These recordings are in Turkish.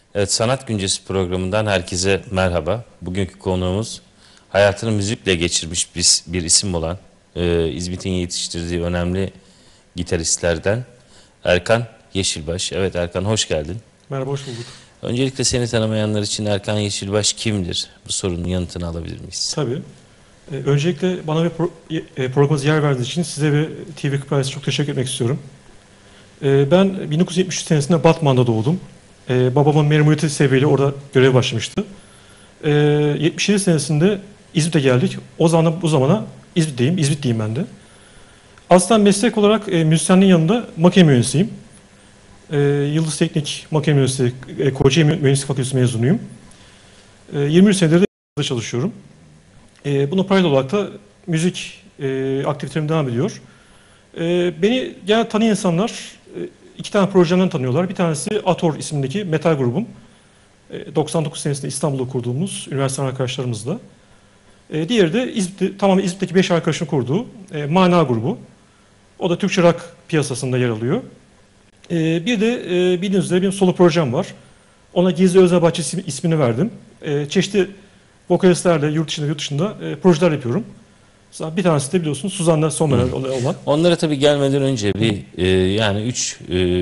Evet, Sanat Güncesi programından herkese merhaba. Bugünkü konuğumuz hayatını müzikle geçirmiş bir isim olan İzmit'in yetiştirdiği önemli gitaristlerden Erkan Yeşilbaş. Evet Erkan, hoş geldin. Merhaba, hoş bulduk. Öncelikle seni tanımayanlar için Erkan Yeşilbaş kimdir? Bu sorunun yanıtını alabilir miyiz? Tabii. Öncelikle bana bir programa yer verdiğiniz için size ve TV Kıbrıs'a çok teşekkür etmek istiyorum. Ben 1973 senesinde Batman'da doğdum. Babamın memuriyeti sebebiyle orada görev başlamıştı. 77 senesinde İzmit'e geldik. O zaman bu zamana İzmit'teyim ben de. Aslında meslek olarak müzisyenliğin yanında makine mühendisiyim. Yıldız Teknik Makine Mühendisliği, Kocaeli Mühendislik Fakültesi mezunuyum. 23 senedir de çalışıyorum. Buna paralel olarak da müzik aktivitelerim devam ediyor. Beni genel tanıyan insanlar iki tane projemden tanıyorlar. Bir tanesi Ator ismindeki metal grubum. 99 senesinde İstanbul'da kurduğumuz üniversite arkadaşlarımızla. Diğeri de tamamen İzmit'teki 5 arkadaşın kurduğu Mana grubu. O da Türkçe rock piyasasında yer alıyor. Bir de bildiğiniz üzere benim solo projem var. Ona Gizli Özel Bahçe ismini verdim. Çeşitli vokalistlerle yurt dışında projeler yapıyorum. Bir tanesi de biliyorsunuz Suzan'la Sommer'le olan. Onlara tabii gelmeden önce yani üç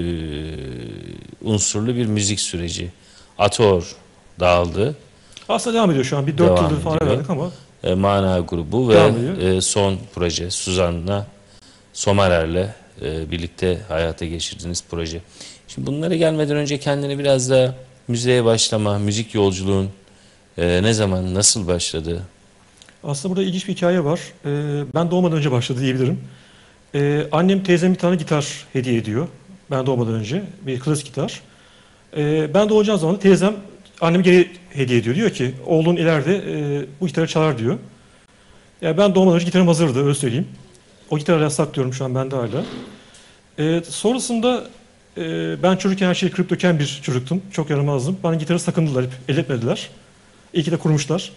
unsurlu bir müzik süreci. Ator dağıldı. Aslında devam ediyor şu an. Bir 4 Devam yıldır falan ediyor. verdik ama Mana grubu devam ve ediyor. son proje Suzan'la Somerer'le birlikte hayata geçirdiğiniz proje. Şimdi bunlara gelmeden önce kendini biraz da müziğe başlama, müzik yolculuğun ne zaman, nasıl başladı? Aslında burada ilginç bir hikaye var. Ben doğmadan önce başladı diyebilirim. Annem teyzeme bir tane gitar hediye ediyor. Ben doğmadan önce. Bir klasik gitar. Ben doğacağım zaman teyzem anneme geri hediye ediyor. Diyor ki oğlun ileride bu gitarı çalar diyor. Ya ben doğmadan önce gitarım hazırdı, öyle söyleyeyim. O gitarı hala saklıyorum şu an bende hala. Sonrasında ben çocukken her şeyi kırıp döken bir çocuktum. Çok yaramazdım. Bana gitarı sakındılar, hep elletmediler. İyi ki de kurmuşlar.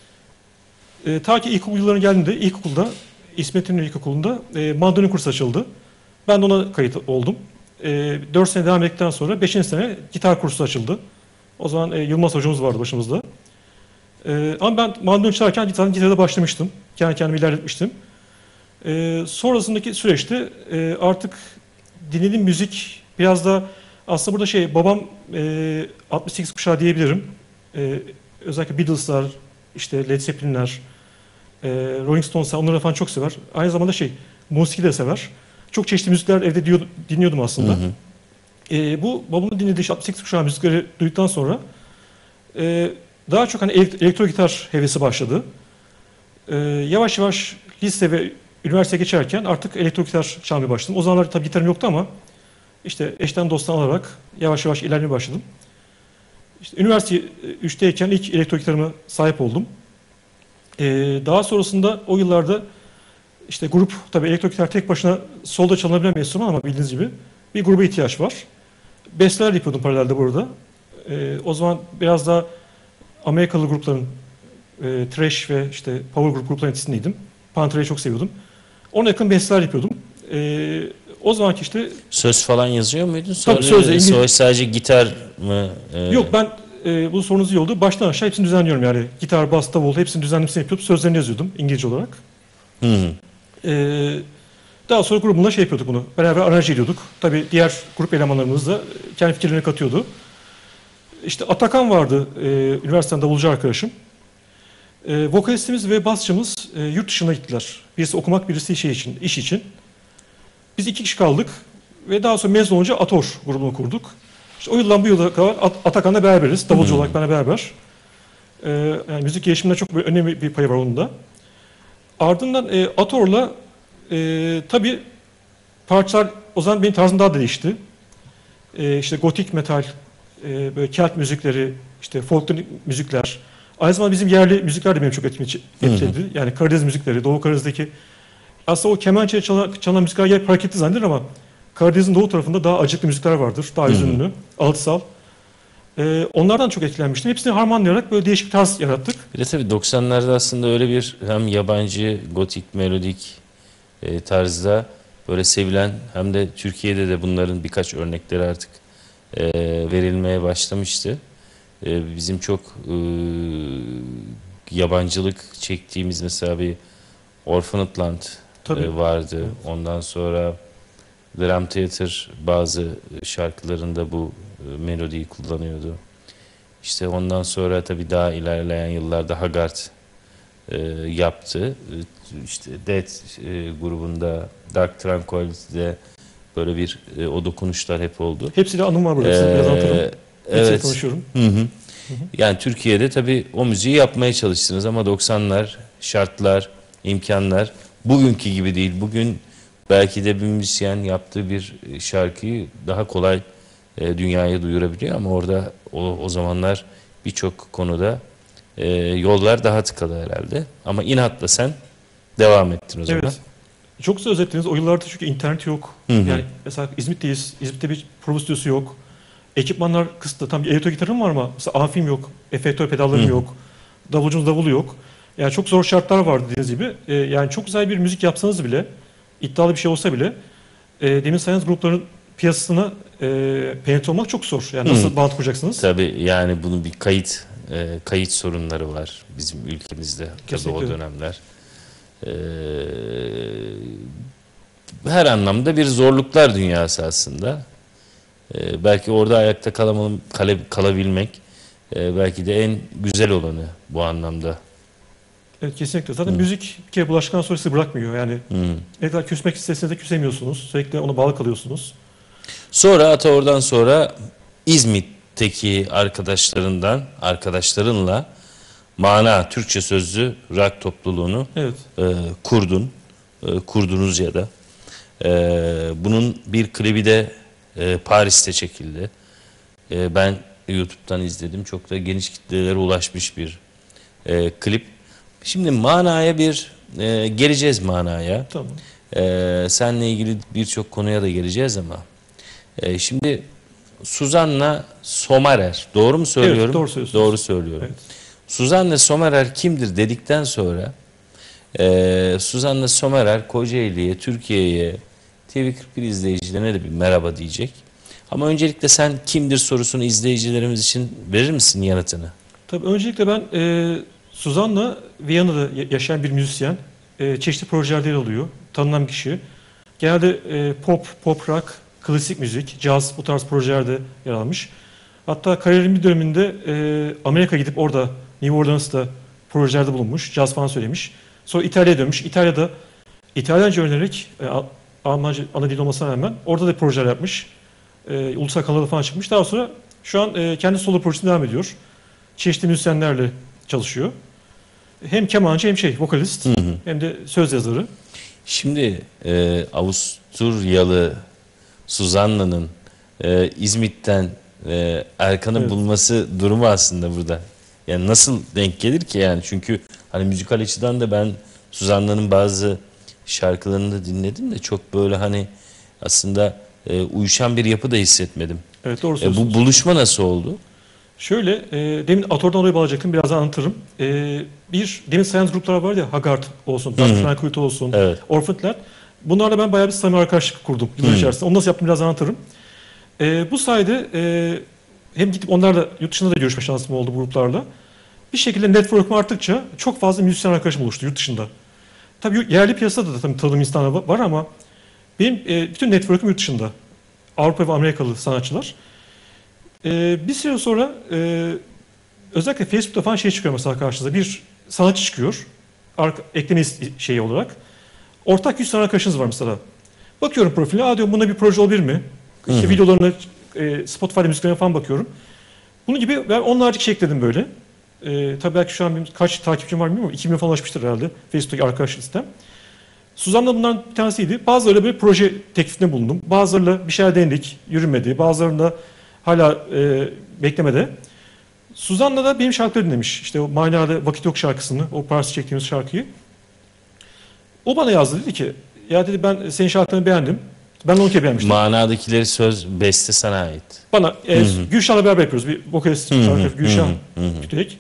Ta ki ilkokul yıllarına geldiğimde ilkokulda İsmet İnönü İlkokulu'nda mandolin kursu açıldı. Ben de ona kayıt oldum. 4 sene devam ettikten sonra 5. sene gitar kursu açıldı. O zaman Yılmaz hocamız vardı başımızda. Ama ben mandolin çalarken gitarda başlamıştım. Kendi kendime ilerletmiştim. Sonrasındaki süreçte artık dinlediğim müzik biraz da aslında burada babam 68 kuşağı diyebilirim. Özellikle Beatles'lar, işte Led Zeppelin'ler, Rolling Stones'lar onları falan çok sever. Aynı zamanda musiki de sever. Çok çeşitli müzikler evde dinliyordum aslında. Hı hı. Bu babamın dinlediği 68 kuşağı müzikleri duyduktan sonra daha çok hani elektro gitar hevesi başladı. Yavaş yavaş lise ve üniversiteye geçerken artık elektro gitar çalmaya başladım. O zamanlar tabii gitarım yoktu ama işte eşten dosttan alarak yavaş yavaş ilerlemeye başladım. İşte üniversite 3'teyken ilk elektro gitarıma sahip oldum. Daha sonrasında o yıllarda işte grup, tabii elektro gitar tek başına solda çalınabilen bir enstrüman ama bildiğiniz gibi bir gruba ihtiyaç var. Besteler yapıyordum paralelde burada. O zaman biraz daha Amerikalı grupların thrash ve işte power grupların etkisindeydim. Panthera'yı çok seviyordum. Ona yakın besteler yapıyordum. O zamanki işte Söz falan yazıyor muydun? tabii sözle Sonra sadece gitar mı? yok ben bu sorunuz iyi oldu. Baştan aşağı hepsini düzenliyorum yani. Gitar, bas, davul hepsini düzenlemesini yapıyordum. Sözlerini yazıyordum İngilizce olarak. Hı hı. Daha sonra grubumla yapıyorduk bunu. Beraber aranje ediyorduk. Tabii diğer grup elemanlarımız da kendi fikirlerini katıyordu. İşte Atakan vardı, üniversiteden davulcu arkadaşım. Vokalistimiz ve basçımız yurt dışına gittiler. Birisi okumak, birisi iş için. Biz 2 kişi kaldık ve daha sonra mezun olunca Ator grubunu kurduk. İşte o yıldan bu yıla kadar Atakan'la beraberiz, davulcu olarak benimle beraber. Yani müzik gelişiminde çok önemli bir payı var onun da. Ardından Ator'la tabii parçalar o zaman benim tarzım daha da değişti. İşte gotik metal, böyle kelt müzikleri, işte folklorik müzikler. Aynı zamanda bizim yerli müzikler de benim çok etkiledi. Yani Karadeniz müzikleri, Doğu Karadeniz'deki aslında o kemençe çalan müzikler hep hareketli zannedilir ama Karadeniz'in doğu tarafında daha acıklı müzikler vardır. Daha hüzünlü, altısal. Onlardan çok etkilenmiştim. Hepsini harmanlayarak böyle değişik bir tarz yarattık. Bir de tabii 90'larda aslında öyle bir hem yabancı gotik melodik tarzda böyle sevilen hem de Türkiye'de de bunların birkaç örnekleri artık verilmeye başlamıştı. Bizim çok yabancılık çektiğimiz mesela bir Orphaned Land Tabii. vardı. Evet. Ondan sonra Drum Theater bazı şarkılarında bu melodiyi kullanıyordu. İşte ondan sonra tabii daha ilerleyen yıllarda Haggard yaptı. İşte Death grubunda Dark Tranquillity'de böyle bir o dokunuşlar hep oldu. Hepsiyle anım var burada. Size biraz anlatırım. Hepsiyle Evet. tanışıyorum. Hı hı. Hı hı. Yani Türkiye'de tabii o müziği yapmaya çalıştınız ama 90'lar şartlar, imkanlar bugünkü gibi değil. Bugün belki de bir müzisyen yaptığı bir şarkıyı daha kolay dünyaya duyurabiliyor ama orada o zamanlar birçok konuda yollar daha tıkalı herhalde. Ama inatla sen devam ettin o zaman. Evet. Çok güzel özetlediniz. O yıllarda çünkü internet yok. Hı hı. Yani mesela İzmit'teyiz. İzmit'te bir prova stüdyosu yok. Ekipmanlar kısıtlı. Tam bir elektro gitarım var ama mesela amfim yok. Efektör pedallarım Hı hı. yok. Davulcunuz davulu yok. Yani çok zor şartlar var dediğiniz gibi. Yani çok güzel bir müzik yapsanız bile, iddialı bir şey olsa bile demin sayınız grupların piyasasına penetre olmak çok zor. Yani Hı hı. nasıl bağlantı kuracaksınız? Tabii yani bunun bir kayıt sorunları var bizim ülkemizde tabii o Kesinlikle. dönemler. Ee, Her anlamda bir zorluklar dünyası aslında. Belki orada ayakta kalabilmek belki de en güzel olanı bu anlamda. Evet, kesinlikle. Zaten Hı. müzik bir kere bulaştıktan sonra sizi bırakmıyor. Yani Hı. ne kadar küsmek isteseniz de küsemiyorsunuz. Sürekli ona bağlı kalıyorsunuz. Sonra ata oradan sonra İzmit'teki arkadaşlarınla Mana Türkçe sözlü rock topluluğunu Evet. kurdunuz ya da bunun bir klibi de Paris'te çekildi. Ben YouTube'dan izledim. Çok da geniş kitlelere ulaşmış bir klip. Şimdi Mana'ya geleceğiz Mana'ya. Tamam. Seninle ilgili birçok konuya da geleceğiz ama şimdi Suzanna Sommerer, doğru mu söylüyorum? Evet, doğru söylüyorsunuz. Doğru söylüyorum. Evet. Suzanna Sommerer kimdir dedikten sonra Suzanna Sommerer Kocaeli'ye, Türkiye'ye, TV41 izleyicilerine de bir merhaba diyecek. Ama öncelikle sen kimdir sorusunu izleyicilerimiz için verir misin yanıtını? Tabii öncelikle ben Suzan'la Viyana'da yaşayan bir müzisyen. Çeşitli projelerde yer alıyor. Tanınan bir kişi. Genelde pop rock, klasik müzik, caz bu tarz projelerde yer almış. Hatta kariyerinin bir döneminde Amerika gidip orada New Orleans'ta projelerde bulunmuş. Caz falan söylemiş. Sonra İtalya'ya dönmüş. İtalya'da İtalyanca öğrenerek Almanca ana dil olmasına rağmen orada da projeler yapmış. Ulusal kanalda falan çıkmış. Daha sonra şu an kendi solo projesine devam ediyor. Çeşitli müzisyenlerle çalışıyor. Hem kemancı hem vokalist Hı hı. hem de söz yazarı. Şimdi Avusturyalı Suzanna'nın İzmit'ten Erkan'ı Evet. bulması durumu aslında burada. Yani nasıl denk gelir ki yani? Çünkü hani müzikal açıdan da ben Suzanna'nın bazı şarkılarını da dinledim de çok böyle hani aslında uyuşan bir yapı da hissetmedim. Evet, doğru Bu söylüyorsunuz. buluşma nasıl oldu? Şöyle, demin Ator'dan oraya bağlayacaktım. Birazdan anlatırım. Demin sayans gruplar var ya, Haggard olsun, Dark Tranquillity olsun, Evet. Orphaned Land. Bunlarla ben bayağı bir samimi arkadaşlık kurdum yıllar içerisinde. Onu nasıl yaptım birazdan anlatırım. Bu sayede hem gidip onlarla yurt dışında da görüşme şansım oldu bu gruplarla. Bir şekilde network'um arttıkça çok fazla müzisyen arkadaşım oluştu yurt dışında. Tabii yerli piyasada da tabii tanıdığım insanlar var ama benim bütün network'üm yurt dışında. Avrupa ve Amerikalı sanatçılar. Bir süre sonra özellikle Facebook'ta falan şey çıkıyor mesela karşınıza. Bir sanatçı çıkıyor. Ekleme şeyi olarak. Ortak 100 tane arkadaşınız var mesela. Bakıyorum profiline. Aa diyorum buna bir proje olabilir mi? İşte videolarına, Spotify'da müziklerine falan bakıyorum. Bunun gibi ben onlarca kişi ekledim böyle. Tabii belki şu an kaç takipçim var bilmiyorum ama 2000 falan ulaşmıştır herhalde Facebook'taki arkadaş listem. Suzan da bundan bir tanesiydi. Bazılarıyla böyle proje teklifinde bulundum. Bazılarıyla bir şeyler denedik, yürümedi. Bazılarında hala beklemede. Suzan'la da benim şarkıları dinlemiş. İşte o Manada Vakit Yok şarkısını, o Paris'te çektiğimiz şarkıyı. O bana yazdı, dedi ki, ya dedi ben senin şarkılarını beğendim. Ben onu beğenmiştim. Manadakileri söz beste sana ait. Bana Gülşah'la beraber yapıyoruz. Bir vokalist şarkı, Gülşah Kütük.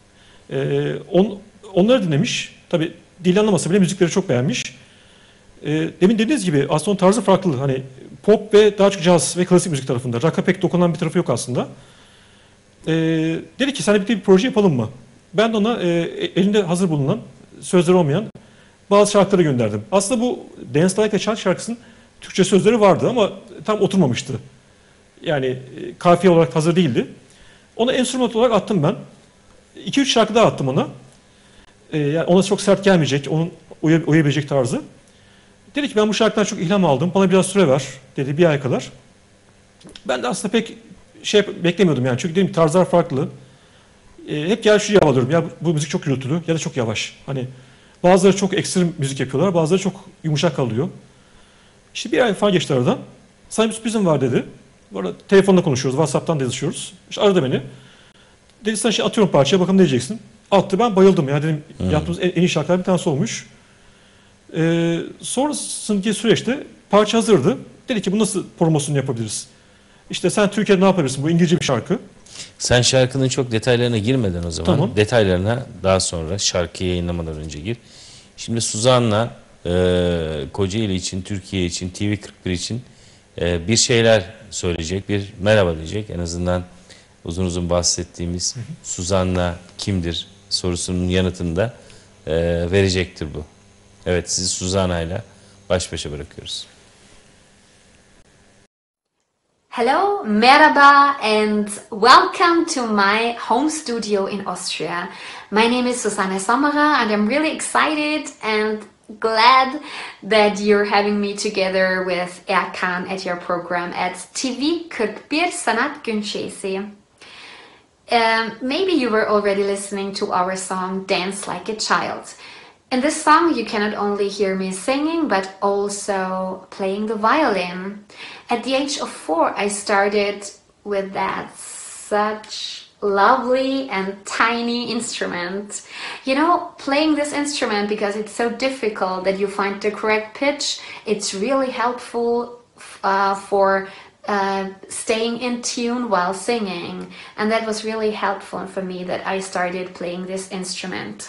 Onları dinlemiş. Tabii dil anlamasa bile müzikleri çok beğenmiş. Demin dediğiniz gibi aslında onun tarzı farklı. Hani pop ve daha çok caz ve klasik müzik tarafında. Rock'a pek dokunan bir tarafı yok aslında. Dedi ki sen birlikte bir proje yapalım mı? Ben de ona elinde hazır bulunan, sözleri olmayan bazı şarkıları gönderdim. Aslında bu Dance Like a Child şarkısının Türkçe sözleri vardı ama tam oturmamıştı. Yani kafiye olarak hazır değildi. Ona enstrüman olarak attım ben. 2-3 şarkı daha attım ona. Yani ona çok sert gelmeyecek, onun uyabilecek tarzı. Dedi ki ben bu şarkıdan çok ilham aldım, bana biraz süre ver dedi, bir ay kadar. Ben de aslında pek beklemiyordum yani çünkü dedim ki tarzlar farklı. Hep gel şuraya alıyorum ya bu müzik çok gürültülü ya da çok yavaş. Hani bazıları çok ekstrem müzik yapıyorlar, bazıları çok yumuşak kalıyor. İşte bir ay falan geçti aradan. Sana bir sürprizim var dedi. Bu arada telefonda konuşuyoruz, WhatsApp'tan da yazışıyoruz. İşte aradı beni. Dedi sana şey atıyorum parçaya bakalım ne diyeceksin. Attı ben bayıldım ya dedim yaptığımız en iyi şarkılar bir tanesi olmuş. Sonrasındaki süreçte parça hazırdı. Dedi ki bu nasıl promosyonu yapabiliriz? İşte sen Türkiye'de ne yapabilirsin? Bu İngilizce bir şarkı. Sen şarkının çok detaylarına girmeden o zaman, Tamam. detaylarına daha sonra şarkıyı yayınlamadan önce gir. Şimdi Suzan'la Kocaeli için, Türkiye için, TV41 için bir şeyler söyleyecek, bir merhaba diyecek. En azından uzun uzun bahsettiğimiz Suzan'la kimdir sorusunun yanıtını da verecektir bu. Evet, sizi Suzan'ayla baş başa bırakıyoruz. Hello, merhaba, and welcome to my home studio in Austria. My name is Susanne Sommerer, and I'm really excited and glad that you're having me together with Erkan at your program at TV41 Sanat Günçesi. Maybe you were already listening to our song Dance Like a Child. In this song you cannot only hear me singing but also playing the violin. At the age of 4 I started with that such lovely and tiny instrument. You know, playing this instrument because it's so difficult that you find the correct pitch, it's really helpful for staying in tune while singing, and that was really helpful for me that I started playing this instrument.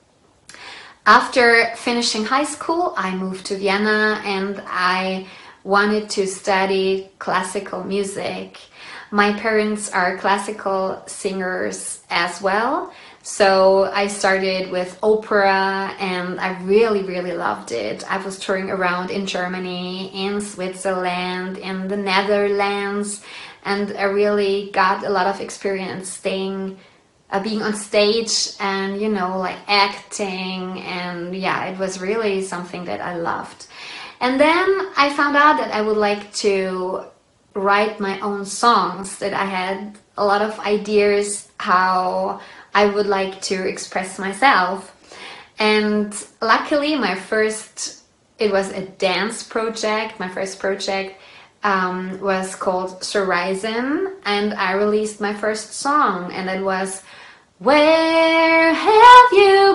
After finishing high school, I moved to Vienna and I wanted to study classical music. My parents are classical singers as well, so I started with opera and I really loved it. I was touring around in Germany, in Switzerland, in the Netherlands, and I really got a lot of experience being on stage and, you know, like acting, and yeah, it was really something that I loved. And then I found out that I would like to write my own songs, that I had a lot of ideas how I would like to express myself. And luckily it was a dance project. My first project was called Horizon, and I released my first song, and it was "Where have you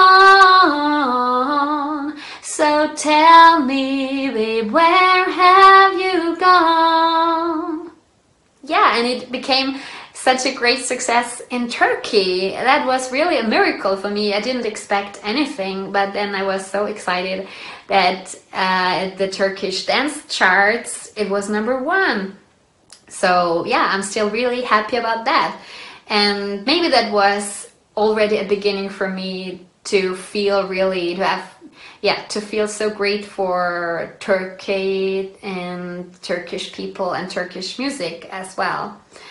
gone? So tell me, babe, where have you gone?" Yeah, and it became such a great success in Turkey. That was really a miracle for me. I didn't expect anything, but then I was so excited that at the Turkish dance charts, it was #1. So yeah, I'm still really happy about that. And maybe that was already a beginning for me to feel to feel so great for Turkey and Turkish people and Turkish music as well.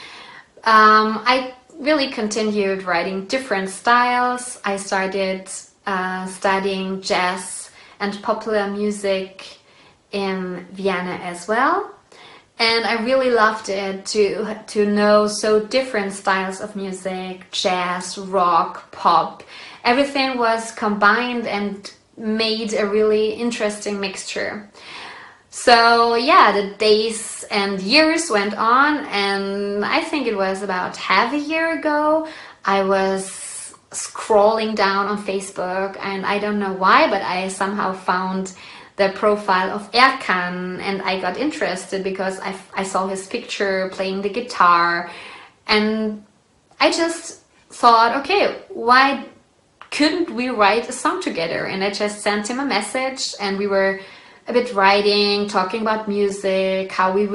I really continued writing different styles. I started studying jazz and popular music in Vienna as well. And I really loved it to know so different styles of music, jazz, rock, pop. Everything was combined and made a really interesting mixture. So yeah, the days and years went on, and I think it was about half a year ago, I was scrolling down on Facebook, and I don't know why, but I somehow found the profile of Erkan, and I got interested because I saw his picture playing the guitar, and I just thought, okay, why couldn't we write a song together? And I just sent him a message, and we were a bit writing, talking about music, how we would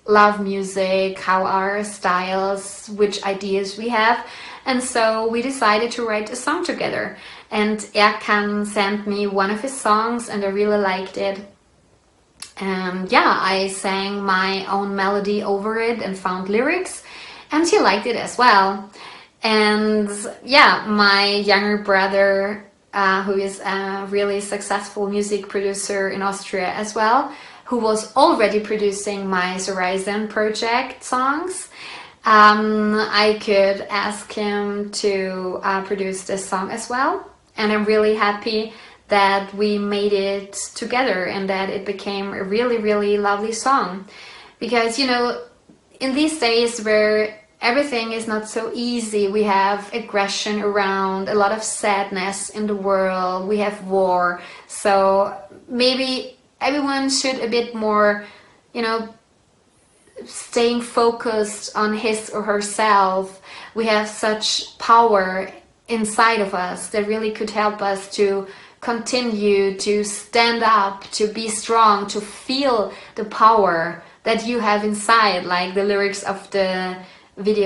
love music, how our styles, which ideas we have. And so we decided to write a song together. And Erkan sent me one of his songs and I really liked it. And yeah, I sang my own melody over it and found lyrics, and he liked it as well. And yeah, my younger brother, who is a really successful music producer in Austria as well, who was already producing my Horizon project songs, I could ask him to produce this song as well. And I'm really happy that we made it together and that it became a really, really lovely song. Because, you know, in these days where everything is not so easy, we have aggression around, a lot of sadness in the world, we have war. So maybe everyone should a bit more, you know, staying focused on his or herself. We have such power inside of us that really could help us to continue to stand up, to be strong, to feel the power that you have inside, like the lyrics of the video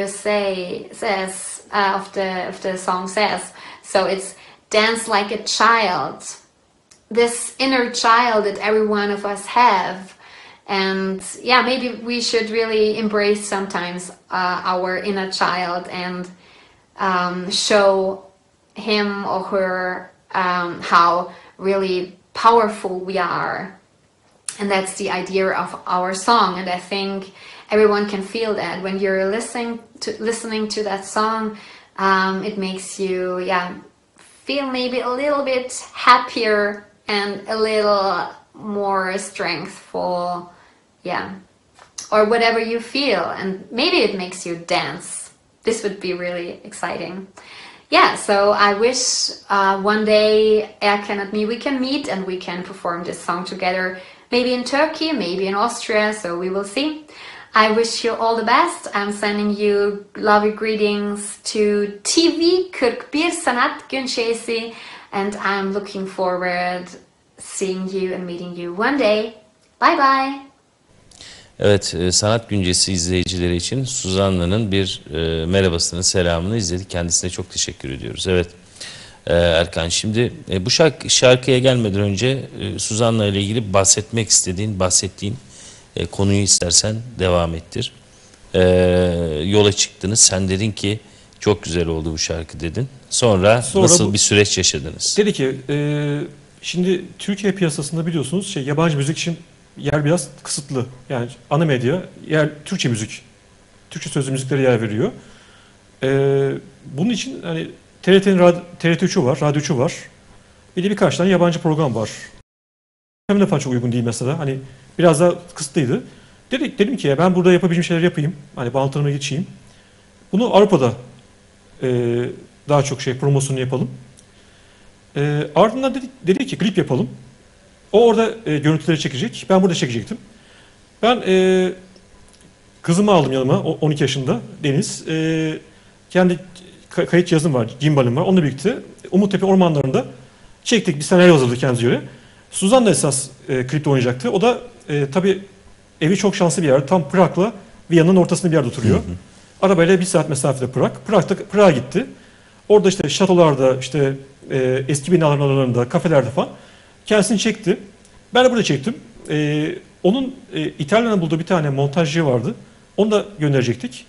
of the song says. So it's dance like a child, this inner child that every one of us have. And yeah, maybe we should really embrace sometimes our inner child and show him or her how really powerful we are. And that's the idea of our song. And I think everyone can feel that when you're listening to that song. It makes you feel maybe a little bit happier and a little more strengthful, or whatever you feel, and maybe it makes you dance. This would be really exciting. So I wish one day Erkan and me, we can meet and we can perform this song together, maybe in Turkey, maybe in Austria, so we will see. I wish you all the best. I'm sending you lovely greetings to TV 41 Sanat Günçesi, and I'm looking forward seeing you and meeting you one day. Bye bye. Evet, Sanat Güncesi izleyicileri için Suzanna'nın bir merhabasını, selamını izledik. Kendisine çok teşekkür ediyoruz. Evet, Erkan, şimdi bu şarkıya gelmeden önce Suzanna ile ilgili bahsettiğin konuyu istersen devam ettir. Yola çıktınız, sen dedin ki çok güzel oldu bu şarkı dedin. Sonra nasıl bir süreç yaşadınız? Dedi ki, şimdi Türkiye piyasasında biliyorsunuz yabancı müzik için yer biraz kısıtlı. Yani ana medya Türkçe müzik, Türkçe sözlü müziklere yer veriyor. Bunun için hani TRT 3'ü var, Radyo 3'ü var. Bir de birkaç tane yabancı program var. Hem de falan çok uygun değil mesela. Hani biraz daha kısıtlıydı. Dedim ki ben burada yapabileceğim şeyler yapayım. Hani bağlantılarına geçeyim. Bunu Avrupa'da daha çok promosyonu yapalım. Ardından dedi ki klip yapalım. O orada görüntüleri çekecek. Ben burada çekecektim. Ben kızımı aldım yanıma, 12 yaşında Deniz. Kendi kayıt cihazım var, gimbalım var. Onunla birlikte Umuttepe ormanlarında çektik. Bir senaryo hazırladık kendimize göre. Suzanna esas klipte oynayacaktı. O da tabii evi çok şanslı bir yer. Tam Prag'la Viyana'nın ortasında bir yerde oturuyor. Arabayla 1 saat mesafede Prag'a gitti. Orada şatolarda, eski binaların aralarında, kafelerde falan kendisini çekti. Ben de burada çektim. Onun İtalya'dan bulduğu bir tane montajcı vardı. Onu da gönderecektik.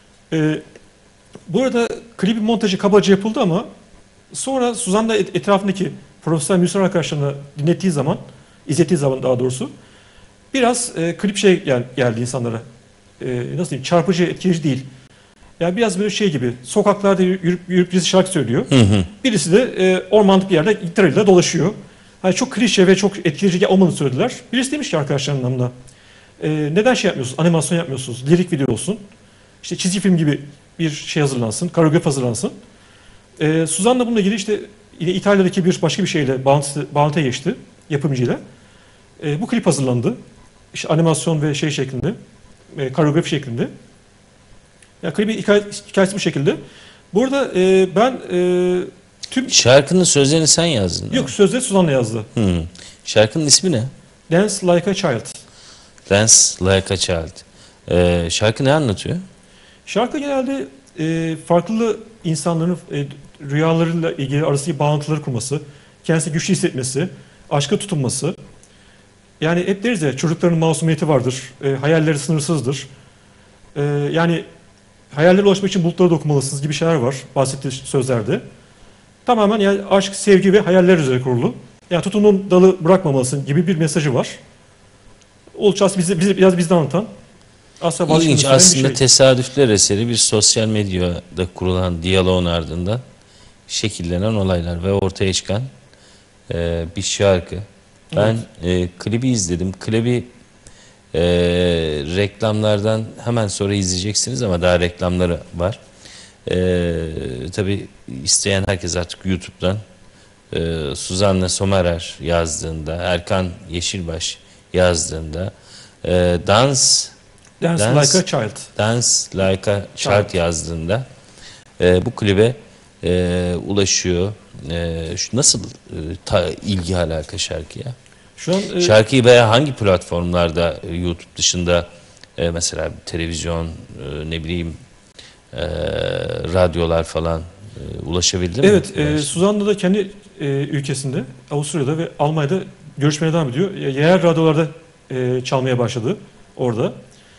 Bu arada klibin montajı kabaca yapıldı ama sonra Suzanna etrafındaki profesyonel müzisyen arkadaşlarına izlettiği zaman daha doğrusu biraz klip geldi insanlara. Nasıl diyeyim, çarpıcı, etkileyici değil. Yani biraz böyle gibi, sokaklarda yürüyüp birisi şarkı söylüyor. Birisi de ormanlık bir yerde gitarıyla dolaşıyor. Hani çok klişe ve çok etkileyici olmadığını söylediler. Birisi demiş ki arkadaşlarının yanına, neden yapmıyorsunuz, animasyon yapmıyorsunuz, lirik video olsun, çizgi film gibi bir hazırlansın, koreografi hazırlansın. Suzanna bununla ilgili yine İtalya'daki başka bir şeyle bağlantıya geçti, yapımcıyla. Bu klip hazırlandı. Animasyon ve şeklinde, koreografi şeklinde. Yani klibin hikayesi bu şekilde. Burada ben tüm... Şarkının sözlerini sen yazdın. Yok, sözleri Suzanna yazdı. Şarkının ismi ne? Dance Like a Child. Dance Like a Child. Şarkı ne anlatıyor? Şarkı genelde farklı insanların rüyalarıyla ilgili arasındaki bağlantıları kurması, kendisini güçlü hissetmesi, aşka tutunması. Yani hep deriz ya, çocukların masumiyeti vardır, hayalleri sınırsızdır. Yani hayallere ulaşmak için bulutlara dokunmalısınız gibi şeyler var bahsettiği sözlerde. Tamamen yani aşk, sevgi ve hayaller üzerine kurulu. Yani tutumun dalı bırakmamalısın gibi bir mesajı var. Oldukça biraz bizden anlatan. Aslında İlginç, bir aslında şey. tesadüfler eseri bir sosyal medyada kurulan diyaloğun ardından şekillenen olaylar ve ortaya çıkan bir şarkı. Ben klibi izledim. Klibi reklamlardan hemen sonra izleyeceksiniz ama daha reklamları var. Tabii isteyen herkes artık YouTube'dan Suzanne Sommerer yazdığında, Erkan Yeşilbaş yazdığında Dance Like a Child. Dance Like a Child yazdığında bu klibe ulaşıyor. Nasıl ilgi alaka şarkıya? Şu an Şarkıyı veya hangi platformlarda YouTube dışında mesela televizyon, ne bileyim radyolar falan ulaşabildi mi? evet, Suzanna da kendi ülkesinde, Avusturya'da ve Almanya'da görüşmeye devam ediyor. Yerel radyolarda çalmaya başladı orada.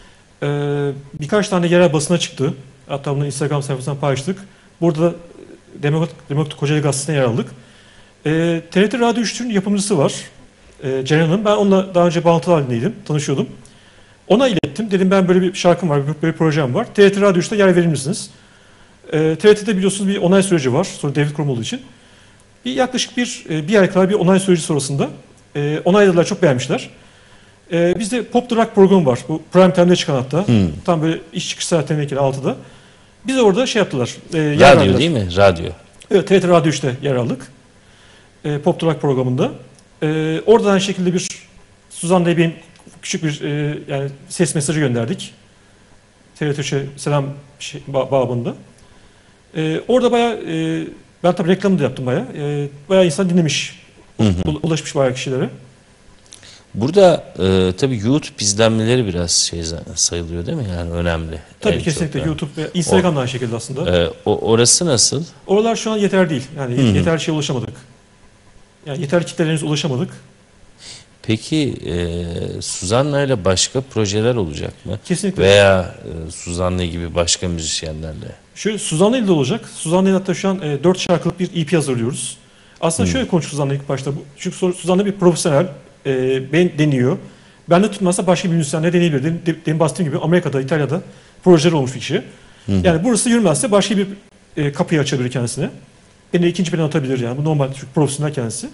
Birkaç tane yerel basına çıktı. Hatta bunu Instagram sayfasından paylaştık. Burada da Demokrat Kocaeli Gazetesi'ne yer aldık. TRT Radyo 3'ün yapımcısı var. Ceren Hanım. Ben onunla daha önce bağlantılı halindeydim. Tanışıyordum. Ona ilettim. Dedim ben böyle bir şarkım var, böyle bir projem var. TRT Radyo 3'te yer verir misiniz? TRT'de biliyorsunuz bir onay süreci var. Sonra devlet kurumu olduğu için. Yaklaşık bir ay kadar bir onay süreci sonrasında onayladılar, çok beğenmişler. Bizde Pop the Rock programı var. Bu Prime Time'de çıkan hatta. Tam böyle iş çıkış saatlerine 6'da. Biz orada şey yaptılar. Radyo verdiler. değil mi? Radyo. Evet, TRT Radyo 3'te yer aldık. Pop the Rock programında. Orada aynı şekilde Suzanne'ye benim küçük bir yani ses mesajı gönderdik. TRT 3'e selam babında. Orada bayağı ben tabii reklamını da yaptım bayağı. Bayağı insan dinlemiş. Ulaşmış bayağı kişilere. Burada tabii YouTube izlenmeleri biraz şey sayılıyor değil mi? Yani önemli. Tabii kesinlikle YouTube ve Instagram da aynı şekilde aslında. Orası nasıl? Oralar şu an yeter değil. Yani yeterli şeye ulaşamadık. Yani yeterli kitlelere henüz ulaşamadık. Peki Suzanna ile başka projeler olacak mı? Kesinlikle. Veya Suzanna gibi başka müzisyenlerle? Şöyle Suzanna ile de olacak. Suzanna ile hatta şu an 4 şarkılık bir EP hazırlıyoruz. Aslında şöyle konuştuk Suzanna ilk başta. Çünkü Suzanna bir profesyonel. Ben deniyor. Ben de tutmazsa başka bir müzisyenle deneyebilir. Demin bahsettiğim gibi Amerika'da, İtalya'da projeleri olmuş bir kişi. Yani burası yürümezse başka bir kapıyı açabilir kendisine. Beni ikinci plana atabilir yani. Bu normal, çünkü profesyonel kendisi.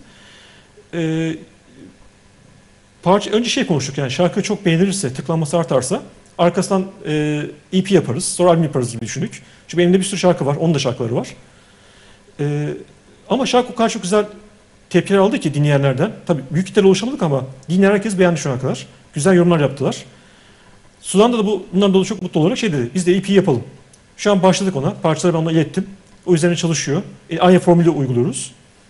Önce şey konuştuk yani, şarkı çok beğenilirse, tıklanması artarsa arkasından EP yaparız, sonra albüm yaparız gibi düşündük. Çünkü elimde bir sürü şarkı var, onun da şarkıları var. Ama şarkı o kadar çok güzel tepkiler aldı ki dinleyenlerden. Tabii büyük kitlere ulaşamadık ama dinleyen herkes beğendi şu ana kadar. Güzel yorumlar yaptılar. Suzan'da da bundan dolayı çok mutlu olarak şey dedi, biz de EP yapalım. Şu an başladık ona, parçaları ben ona ilettim. O üzerine çalışıyor. Aynı formülü uyguluyoruz.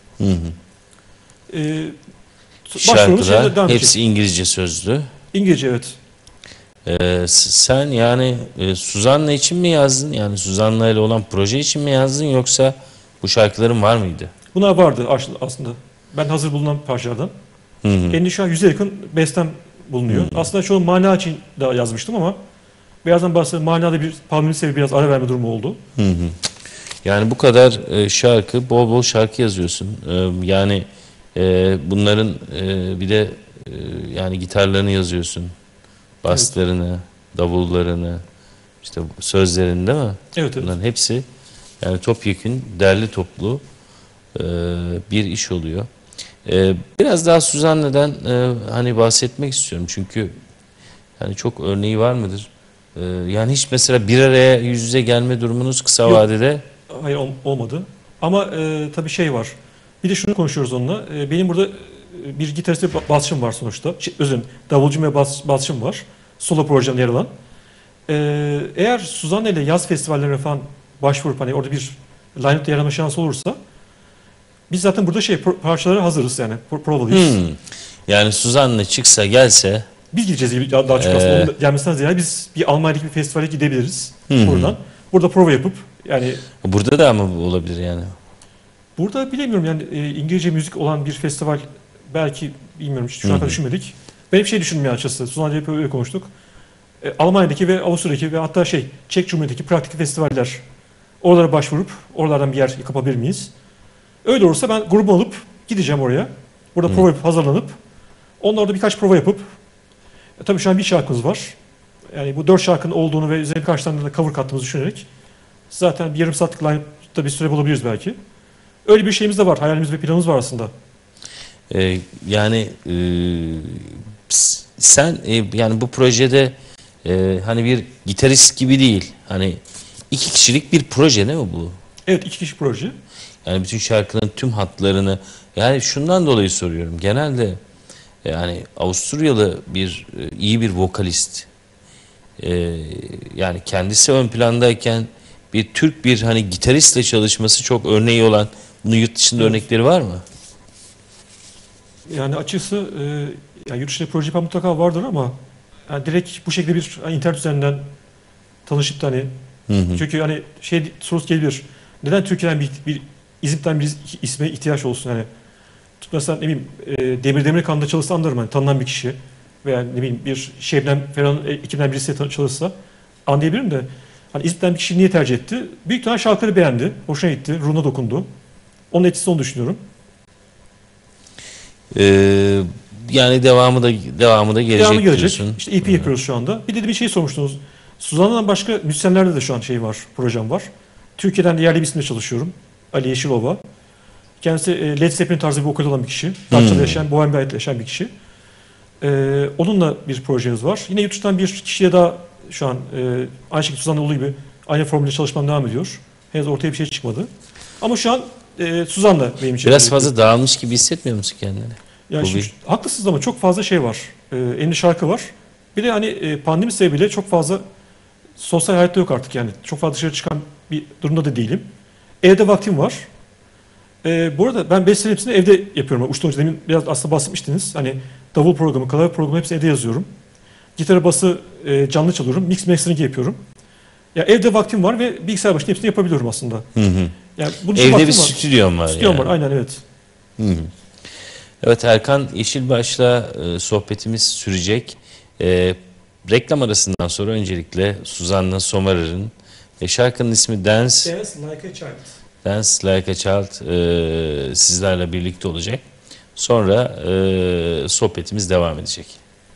Şarkılar hepsi İngilizce sözlü. İngilizce, evet. Sen yani Suzanna için mi yazdın? Yani Suzanna ile olan proje için mi yazdın, yoksa bu şarkıların var mıydı? Bunlar vardı aslında. Ben hazır bulunan parçalardan. Kendi şu an 100'e yakın bestem bulunuyor. Aslında çoğu mana için de yazmıştım ama birazdan bahsedeyim, manada bir pandemi biraz ara verme durumu oldu. Yani bu kadar şarkı, bol bol şarkı yazıyorsun. Yani bunların bir de yani gitarlarını yazıyorsun. Baslarını, davullarını, işte sözlerini, değil mi? Evet. Bunların hepsi yani topyekün, derli toplu bir iş oluyor. Biraz daha Suzanne'den hani bahsetmek istiyorum. Çünkü yani çok örneği var mıdır? Yani hiç mesela bir araya yüz yüze gelme durumunuz kısa vadede? Hayır, olmadı. Ama tabii şey var. Bir de şunu konuşuyoruz onunla. Benim burada bir gitarist ve basçım var sonuçta. Özür dilerim, davulcum ve basçım var. Solo projemde yer alan. Eğer Suzanne ile yaz festivallerine falan başvurup hani orada bir line-up'ta yer alma şansı olursa, biz zaten burada parçalara hazırız yani, provalıyız. Yani Suzanne çıksa gelse Biz gideceğiz gibi daha çok aslında. Onun gelmesinden ziyade biz bir Almanya'daki bir festivale gidebiliriz buradan. Burada prova yapıp yani Burada da ama olabilir yani. burada bilemiyorum yani İngilizce müzik olan bir festival belki bilmiyorum şu an düşünmedik. Ben hep şey düşündüm ya açıkçası. Suzan'la hep öyle konuştuk. Almanya'daki ve Avusturya'daki ve hatta Çek Cumhuriyeti'ndeki pratik festivaller oralara başvurup oralardan bir yer kapabilir miyiz? Öyle olursa ben grubumu alıp gideceğim oraya. Burada prova yapıp hazırlanıp onlarda birkaç prova yapıp tabii şu an bir şarkımız var. Yani bu 4 şarkının olduğunu ve üzerine birkaç tane de cover kattığımızı düşünerek zaten bir yarım saatlik line'da bir süre bulabiliriz belki. Öyle bir şeyimiz de var. Hayalimiz ve planımız var aslında. Yani sen yani bu projede hani bir gitarist gibi değil. Hani 2 kişilik bir proje değil mi bu? Evet, 2 kişi proje. Yani bütün şarkının tüm hatlarını yani şundan dolayı soruyorum. Genelde yani Avusturyalı bir iyi bir vokalist yani kendisi ön plandayken bir Türk bir hani gitaristle çalışması çok örneği olan bunun yurt dışında örnekleri var mı? Yani açıkçası yani yurt dışında proje yapan mutlaka vardır ama yani direkt bu şekilde bir internet üzerinden tanışıp da hani çünkü hani sorusu gelebilir. Neden Türkiye'den bir İzmit'ten bir isme ihtiyaç olsun hani mesela ne bileyim Demir Demirkan'da çalışsa anlarım hani tanınan bir kişi veya ne bileyim bir Şebnem falan ekibinden birisi çalışsa anlayabilirim de hani İzmit'ten bir kişi niye tercih etti? Büyük ihtimalle şarkıları beğendi, hoşuna gitti, ruhuna dokundu. Onun etkisi olduğunu düşünüyorum. Yani devamı da gelecek diyorsun. İşte EP yapıyoruz şu anda. Bir de bir şey sormuştunuz. Suzan'dan başka müzisyenlerde de şu an var, projem var. Türkiye'den de yerli bir isimle çalışıyorum. Ali Yeşilova. Kendisi Led Zeppelin tarzı bir vokal olan bir kişi. Datça'da yaşayan, Bohem bir hayatla yaşayan bir kişi. Onunla bir projemiz var. Yine yurt dışından bir kişiye daha şu an aynı şekilde Suzan'da olduğu gibi aynı formülle çalışmam devam ediyor. Henüz ortaya bir şey çıkmadı. Ama şu an Suzan'la benim için. Biraz fazla dağılmış gibi hissetmiyor musun kendini? Yani haklısınız ama çok fazla şey var. Elinde şarkı var. Bir de hani pandemi sebebiyle çok fazla sosyal hayatta yok artık yani. Çok fazla dışarı çıkan bir durumda da değilim. Evde vaktim var. Bu arada ben bestelerin hepsini evde yapıyorum. Uçtan uca demin biraz aslında bahsetmiştiniz. Hani davul programı, klavye programı hepsini evde yazıyorum. Gitarı, bası canlı çalıyorum. Mix mastering yapıyorum. Ya evde vaktim var ve bilgisayar başında hepsini yapabiliyorum aslında. Yani bunun için Evde bir stüdyom var. Stüdyom var aynen evet. Evet Erkan Yeşilbaş'la sohbetimiz sürecek. Reklam arasından sonra öncelikle Suzanna Somerer'in şarkının ismi Dance Like a Child. Dance Like a Child sizlerle birlikte olacak. Sonra sohbetimiz devam edecek.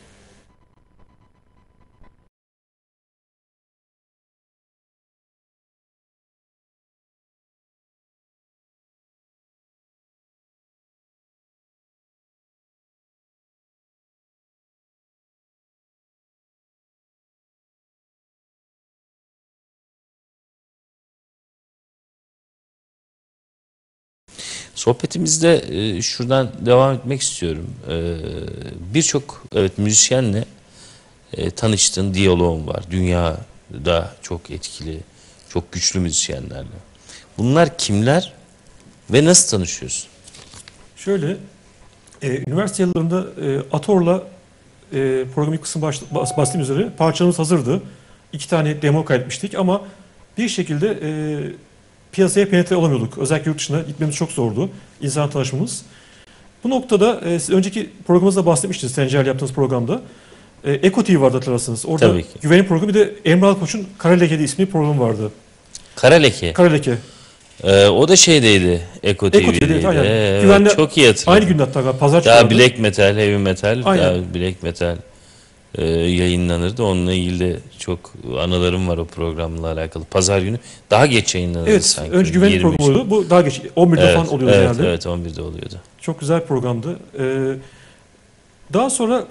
Sohbetimizde şuradan devam etmek istiyorum. Birçok müzisyenle tanıştığın diyaloğun var. Dünyada çok etkili, çok güçlü müzisyenlerle. Bunlar kimler ve nasıl tanışıyorsun? Şöyle, üniversite yıllarında Ator'la programın ilk kısmı bahsettiğim üzere parçamız hazırdı. 2 tane demo kaydetmiştik ama bir şekilde piyasaya penetre olamıyorduk. Özellikle yurt dışına gitmemiz çok zordu. İnsan tanışmamız. Bu noktada siz önceki programımızda bahsetmiştiniz. Sencer'le yaptığınız programda. Eko TV vardı hatırlarsınız. Orada güvenlik programı bir de Emre Alkoç'un Kara Leke ismi bir program vardı. Kara Leke? Kara Leke. O da şeydeydi. Eko TV'deydi. Evet, çok iyi hatırladım. Aynı günde hatta pazar daha çıkardı. black metal, heavy metal, daha black metal yayınlanırdı. Onunla ilgili de çok anılarım var o programla alakalı. Pazar günü daha geç yayınlanırdı evet, sanki. Önce güvenlik programı oldu. Bu daha geç. 11'de falan oluyordu genelde. Evet 11'de oluyordu. Çok güzel bir programdı. Daha sonra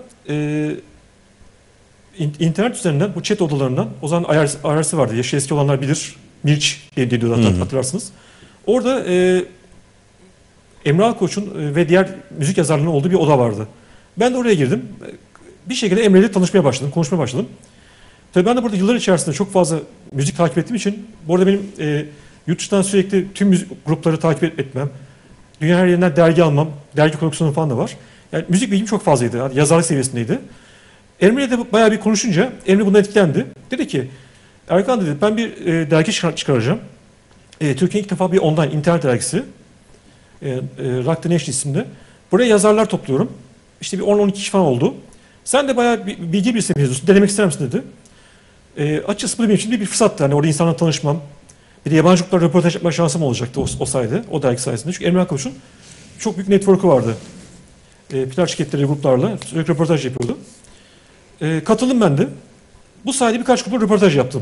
internet üzerinden bu chat odalarından o zaman IRC vardı. Yaşı eski olanlar bilir. Mirç diye diyordu hatırlarsınız. Orada Emre Alkoç'un ve diğer müzik yazarlarının olduğu bir oda vardı. Ben de oraya girdim. Bir şekilde Emre ile tanışmaya başladım, konuşmaya başladım. Tabii ben de burada yıllar içerisinde çok fazla müzik takip ettiğim için bu arada benim yurt dışından sürekli tüm müzik grupları takip etmem. Dünya her yerinden dergi almam, dergi koleksiyonum falan da var. Yani müzik bilgim çok fazlaydı, yani yazarlık seviyesindeydi. Emre'yle de bayağı bir konuşunca Emre bundan etkilendi. Dedi ki Erkan dedi ben bir dergi çıkaracağım. Türkiye'nin ilk defa bir online internet dergisi. Rock the Nation isimli. Buraya yazarlar topluyorum. İşte bir 10-12 kişi falan oldu. Sen de bayağı bilgi birisi mevzusun. Denemek ister misin dedi. Açıkçası bu benim için de bir fırsattı. Yani orada insanlarla tanışmam. Bir de yabancılıklarla röportaj yapma şansım olacaktı o sayede. O dergi sayesinde. Çünkü Emre Akkoç'un çok büyük network'ü vardı. PR şirketleri, gruplarla sürekli röportaj yapıyordu. Katıldım ben de. Bu sayede birkaç grupla röportaj yaptım.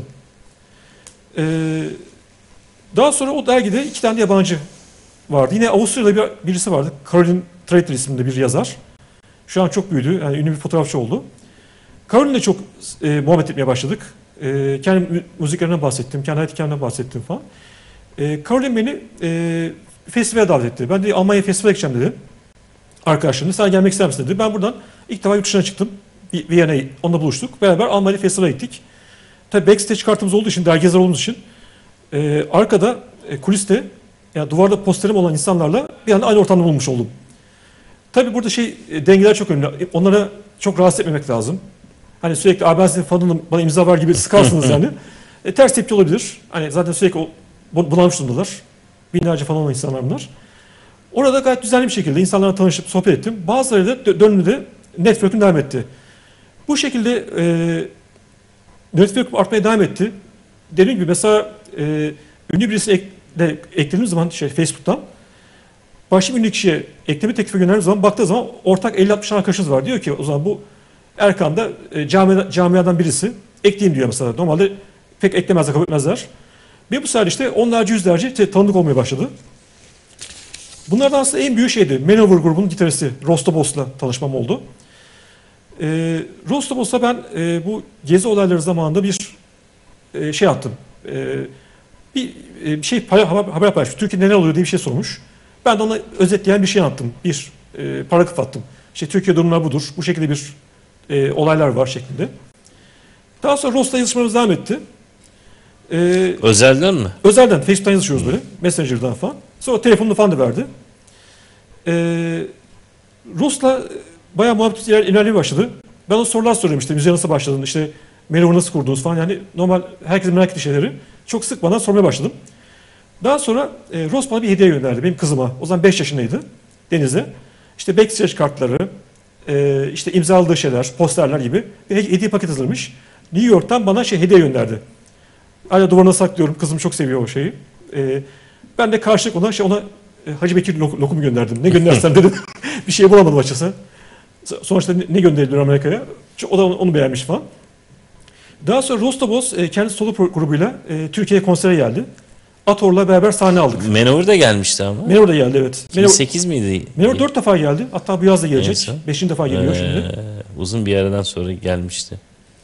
Daha sonra o dergide 2 tane yabancı vardı. Yine Avusturya'da birisi vardı. Caroline Trader isimli bir yazar. Şu an çok büyüdü. Yani ünlü bir fotoğrafçı oldu. Caroline'le çok muhabbet etmeye başladık. Kendi müziklerinden bahsettim. Kendi hayat hikayemden bahsettim falan. Caroline beni festivale davet etti. Ben de Almanya festivale gideceğim dedi. Arkadaşlarımla sen gelmek ister misin dedi. Ben buradan ilk defa yurt dışına çıktım. Viyana'ya onunla buluştuk. Beraber Almanya festivale gittik. Tabii backstage kartımız olduğu için, dergi yazarı olduğumuz için arkada kuliste yani duvarda posterim olan insanlarla bir anda aynı ortamda bulunmuş oldum. Tabii burada dengeler çok önemli. Onlara çok rahatsız etmemek lazım. Hani sürekli ben sizin fanınım bana imza ver gibi sıkarsınız yani. Ters tepki olabilir. Hani zaten sürekli bunalmış durumdalar. Binlerce falan olan insanlar bunlar. Orada gayet düzenli bir şekilde insanlarla tanışıp sohbet ettim. Bazıları da döndü de network'üm devam etti. Bu şekilde network artmaya devam etti. Dediğim gibi mesela ünlü birisini eklediğim zaman Facebook'tan başka bir ünlü kişiye ekleme teklifi gönderdiğim zaman baktığı zaman ortak 50-60 arkadaşınız var. Diyor ki o zaman bu Erkan'da camiadan birisi. Ekleyeyim diyor mesela. Normalde pek eklemezler, kabul etmezler. Ve bu sefer işte onlarca yüzlerce tanıdık olmaya başladı. Bunlardan aslında en büyük şeydi. Manowar grubunun gitaristi Rostobos'la tanışmam oldu. Rostobos'la ben bu gezi olayları zamanında bir attım. Bir haber paylaşmış. Türkiye'de neler oluyor diye bir şey sormuş. Ben de ona özetleyen bir şey anlattım. Bir paragraf attım. Türkiye durumlar budur. Bu şekilde bir olaylar var şeklinde. Daha sonra Rost'la yazışmamız devam etti. Özelden mi? Özelden. Facebook'tan yazışıyoruz böyle. Messenger'dan falan. Sonra telefonunu falan da verdi. Rost'la bayağı muhabbet ilerlemeye başladı. Ben ona sorular soruyorum işte müziğe nasıl başladın, işte Manowar'ı nasıl kurdunuz falan yani normal herkesin merak ettiği şeyleri çok sık bana sormaya başladım. Daha sonra Rost bana bir hediye gönderdi benim kızıma. O zaman 5 yaşındaydı Deniz'e. İşte backstage kartları, işte imzaladığı şeyler, posterler gibi bir hediye paket hazırlamış. New York'tan bana hediye gönderdi. Hala duvarına saklıyorum. Kızım çok seviyor o şeyi. Ben de karşılık ona Hacı Bekir lokumu gönderdim. Ne göndersem dedim. Bir şey bulamadım açıkçası. Sonuçta ne gönderdiler Amerika'ya? O da onu beğenmiş falan. Daha sonra Rostobos kendi solo grubuyla Türkiye'ye konsere geldi. Ator'la beraber sahne aldık. Manowar da gelmişti ama. Manowar da geldi evet. 2008 miydi? Manowar 4 defa geldi. Hatta bu yaz da gelecek. 5. defa geliyor şimdi. Uzun bir aradan sonra gelmişti.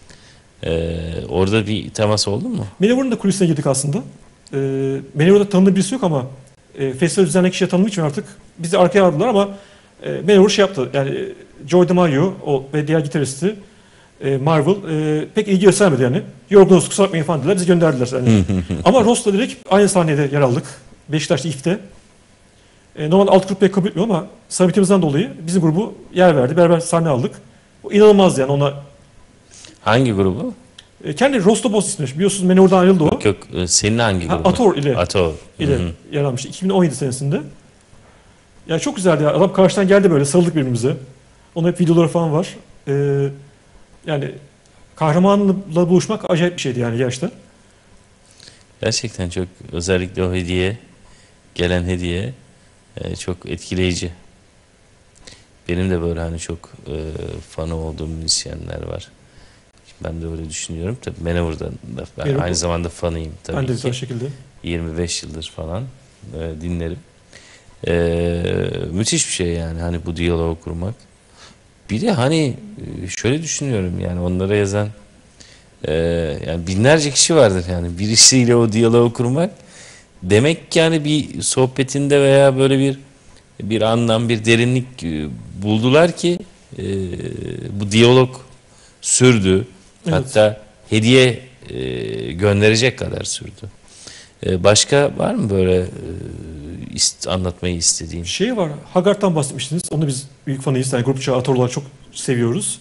Orada bir temas oldu mu? Manowar'ın da kulisine girdik aslında. Manowar'da tanıdığı birisi yok ama festival düzenleyen kişiye tanıdığı için artık bizi arkaya aldılar ama Manowar yaptı. Yani Joey DeMaio ve diğer gitaristi Marvel pek ilgi göstermedi yani. Yorgunuz kusura bakmayın falan dediler. Bizi gönderdiler. Yani. Ama Rost'la direkt aynı sahnede yer aldık. Beşiktaş'ta İF'te. Normalde alt grup pek kabul etmiyor ama samimiyetimizden dolayı bizim grubu yer verdi. Beraber sahne aldık. Bu inanılmazdı yani ona. Hangi grubu? Kendi Rostobos ismi. Biliyorsunuz Manowar'dan ayrıldı o. Yok senin hangi grubu? Ator ile. Ator. ile yer almıştı. 2017 senesinde. Yani çok güzeldi ya. Adam karşıdan geldi böyle sarıldık birbirimize. Onun hep videoları falan var. Yani kahramanla buluşmak acayip bir şeydi yani gerçekten. Gerçekten çok özellikle o gelen hediye çok etkileyici. Benim de böyle hani çok fanı olduğum müzisyenler var. Ben de öyle düşünüyorum. Tabii Manowar'dan da ben aynı zamanda fanıyım tabii ben de ki. şekilde. 25 yıldır falan dinlerim. Müthiş bir şey yani hani bu diyaloğu kurmak. Bir de hani şöyle düşünüyorum yani onlara yazan yani binlerce kişi vardır yani birisiyle o diyaloğu kurmak demek ki yani bir sohbetinde veya böyle bir anlam, bir derinlik buldular ki bu diyalog sürdü. Evet. Hatta hediye gönderecek kadar sürdü. Başka var mı böyle anlatmayı istediğin? Şey var, Haggard'dan bahsetmiştiniz. Onu biz büyük fanıyız. Yani grupça Ator'lar çok seviyoruz.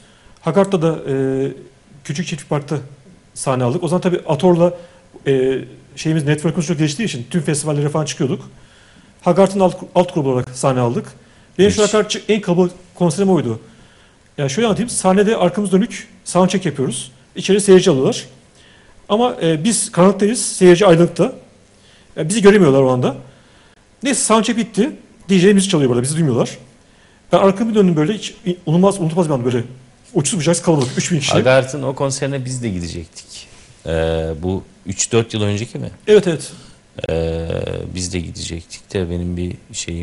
Hagart'ta da Küçük Çiftlik Park'ta sahne aldık. O zaman tabii Ator'la network'ımız çok geliştiği için tüm festivallere falan çıkıyorduk. Hagart'ın alt grubu olarak sahne aldık. Benim şu ana kadar en kalabalık konserim oydu. Yani şöyle anlatayım. Sahnede arkamız dönük soundcheck yapıyoruz. İçeri seyirci alıyorlar. Ama biz karanlıktayız. Seyirci aydınlıkta. Yani bizi göremiyorlar o anda. Neyse soundcheck bitti. DJ müzik çalıyor burada. Bizi duymuyorlar. Ben arkamı döndüm böyle. Hiç unutmaz bir anda böyle. Uçsuz bucaksız kalabalık. 3000 kişi. Hagart'ın o konserine biz de gidecektik. Bu 3-4 yıl önceki mi? Evet evet. Biz de gidecektik de benim bir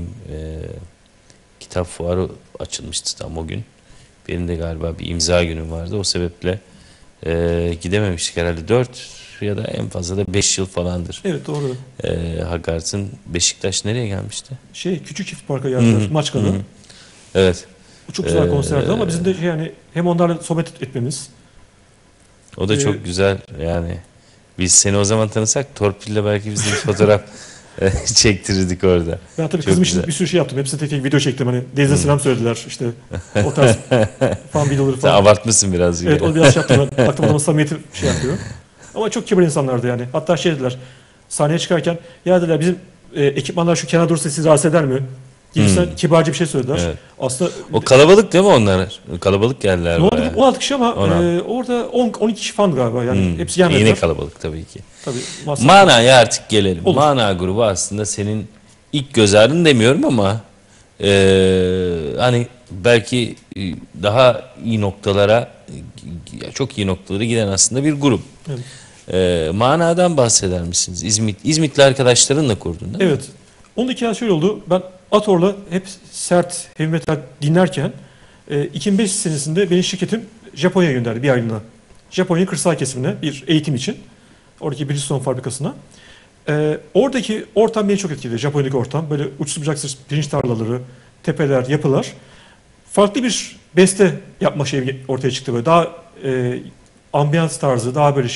kitap fuarı açılmıştı tam o gün. Benim de galiba bir imza günüm vardı. O sebeple gidememiştik herhalde. 4 ya da en fazla da 5 yıl falandır. Evet doğru. Hagart'ın Beşiktaş nereye gelmişti? Küçük Çiftlik Park'a geldiler. Maçka'da. Evet. Bu çok güzel konserdi ama bizim de yani hem onlarla sohbet etmemiz. O da çok güzel yani. Biz seni o zaman tanısak torpille belki bizim fotoğraf çektirirdik orada. Ben tabii Çok kızım için güzel. bir sürü şey yaptım. Hepsine tek tek video çektim. Hani Deniz'e selam söylediler. İşte o tarz fan videoları Sen falan. abartmışsın biraz. Evet onu biraz şey yaptım. Ben baktım adamın samimiyeti şey yapıyor. Ama çok kibar insanlardı yani. Hatta şey dediler. Sahneye çıkarken ya dediler bizim ekipmanlar şu kenara durursa sizi rahatsız eder mi? Gibisinden kibarca bir şey söylediler. Evet. Aslında O kalabalık değil mi onlar? Kalabalık geldiler ne oldu? bayağı. 16 kişi ama 16. orada 12 kişi fan galiba. Yani hepsi gelmediler. Yine kalabalık tabii ki. Tabii, masraf. Mana'ya artık gelelim. Olur. Mana grubu aslında senin ilk göz ağrın demiyorum ama hani belki daha iyi noktalara, çok iyi noktalara giden aslında bir grup. Evet. Mana'dan bahseder misiniz? İzmitli arkadaşlarınla kurdun değil mi? Evet. Onun hikayesi şöyle oldu. Ben Ator'la hep sert heavy metal dinlerken 2005 senesinde benim şirketim Japonya'ya gönderdi bir aylığına. Japonya kırsal kesimine bir eğitim için. Oradaki Bridgestone fabrikasına. Oradaki ortam beni çok etkiledi. Japonya'daki ortam. Böyle uçsuz bucaksız pirinç tarlaları, tepeler, yapılar. Farklı bir beste yapma şeyi ortaya çıktı. Böyle daha ambiyans tarzı, daha böyle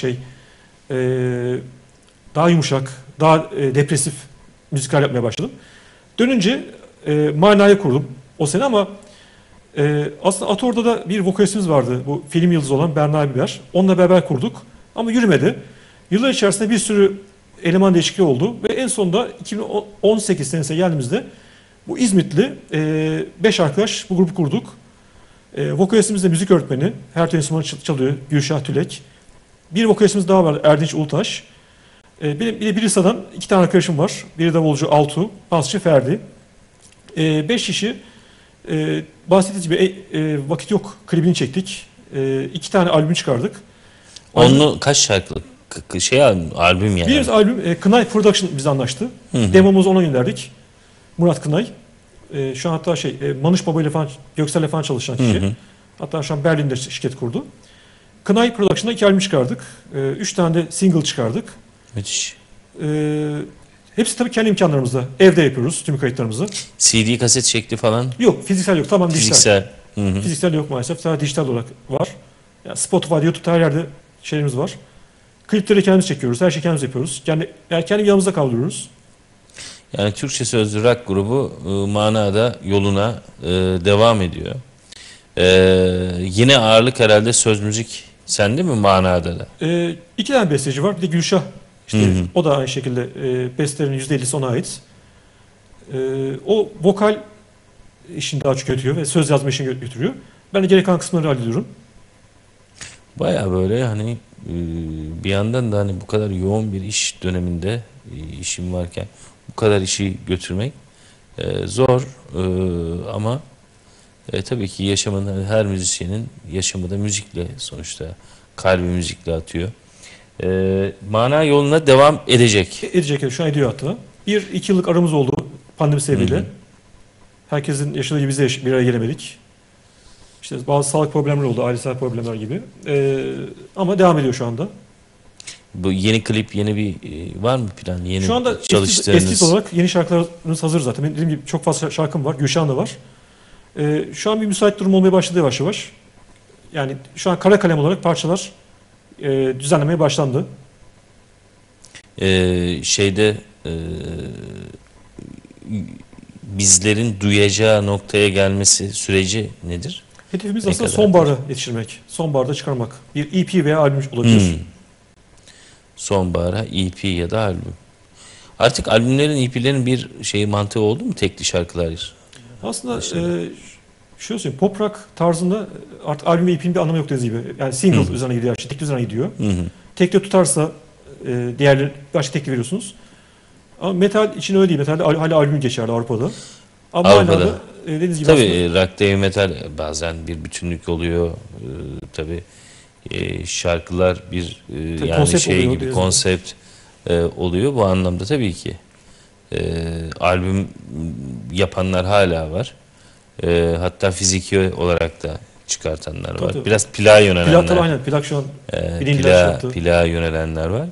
daha yumuşak, daha depresif müzikal yapmaya başladım. Dönünce Mana'yı kurdum o sene ama aslında Ator'da da bir vokalistimiz vardı. Bu film yıldızı olan Berna Biber. Onunla beraber kurduk ama yürümedi. Yıllar içerisinde bir sürü eleman değişikliği oldu ve en sonunda 2018 senesine geldiğimizde bu İzmitli 5 arkadaş bu grubu kurduk. Vokalistimiz de müzik öğretmeni. Her türlü enstrümanı çalıyor. Gülşah Tülek. Bir vokalistimiz daha var. Erdinç Ulutaş. Bir de Birisa'dan 2 tane arkadaşım var. Biri davulcu Altu, basçı Ferdi. 5 kişi bahsettiğiniz gibi vakit yok klibini çektik. 2 tane albüm çıkardık. Onlu kaç şarkılık albüm yani? Bir albüm Kınay Production bizle anlaştı. Demomuzu ona gönderdik. Murat Kınay. Şu an hatta Manış Baba ile falan, Göksel'le falan çalışan kişi. Hatta şu an Berlin'de şirket kurdu. Kınay Production'da 2 albüm çıkardık. 3 tane de single çıkardık. Müthiş. Hepsi tabii kendi imkanlarımızla. Evde yapıyoruz tüm kayıtlarımızı. CD kaset şekli falan. Yok fiziksel yok. Tamam dijital. Fiziksel. Hı. Fiziksel yok maalesef. Sadece dijital olarak var. Yani Spotify'da, YouTube'da her yerde şeylerimiz var. Klipleri kendimiz çekiyoruz. Her şeyi kendimiz yapıyoruz. Kendi yanımızda kaldırıyoruz. Yani Türkçe sözlü rock grubu manada yoluna devam ediyor. Yine ağırlık herhalde söz müzik sende mi manada da? 2 tane besteci var. Bir de Gülşah. O da aynı şekilde bestelerin %50'si ona ait. O vokal işini daha çok götürüyor ve söz yazma işini götürüyor. Ben de gereken kısımları hallediyorum. Baya böyle hani bir yandan da hani bu kadar yoğun bir iş döneminde işim varken bu kadar işi götürmek zor ama tabii ki yaşamın her müzisyenin yaşamı da müzikle sonuçta kalbi müzikle atıyor. Mana yoluna devam edecek. Edecek. Şu an ediyor hatta. 1-2 yıllık aramız oldu pandemi sebebiyle. Herkesin yaşadığı gibi biz de bir araya gelemedik. İşte bazı sağlık problemleri oldu, ailesel problemler gibi. Ama devam ediyor şu anda. Bu yeni klip, yeni bir var mı plan? Yeni şu anda çalıştığınız... eskiz olarak yeni şarkılarımız hazır zaten. Benim dediğim gibi çok fazla şarkım var, Gülşah'ın da var. Şu an bir müsait durum olmaya başladı yavaş yavaş. Yani şu an kara kalem olarak parçalar düzenlemeye başlandı. Bizlerin duyacağı noktaya gelmesi süreci nedir? Hedefimiz Ne aslında kadar sonbahara yetiştirmek. Sonbaharda çıkarmak. Bir EP veya albüm olabilir. Sonbahara EP ya da albüm. Artık albümlerin, EP'lerin bir şeyi mantığı oldu mu? Tekli şarkılar Aslında dışında. şöyle söyleyeyim, pop rock tarzında artık albüm EP'nin bir anlamı yok dediğiniz gibi. Yani single üzerine gidiyor, işte tekli üzerine gidiyor. Tekli tutarsa diğerleri başka tekli veriyorsunuz. Ama metal için öyle değil. Metalde hala albüm geçerli Avrupa'da. Ama Avrupa'da. hala dediğiniz gibi Tabii aslında rock, heavy metal bazen bir bütünlük oluyor. Tabii şarkılar bir yani konsept şey oluyor, gibi dediğiniz konsept oluyor. Bu anlamda tabii ki albüm yapanlar hala var. Hatta fiziki olarak da çıkartanlar tabii, var. tabii. Biraz plağa Plak tabii yönelenler, aynen. Plak şu an bilinirler çıktı. plağa yönelenler var.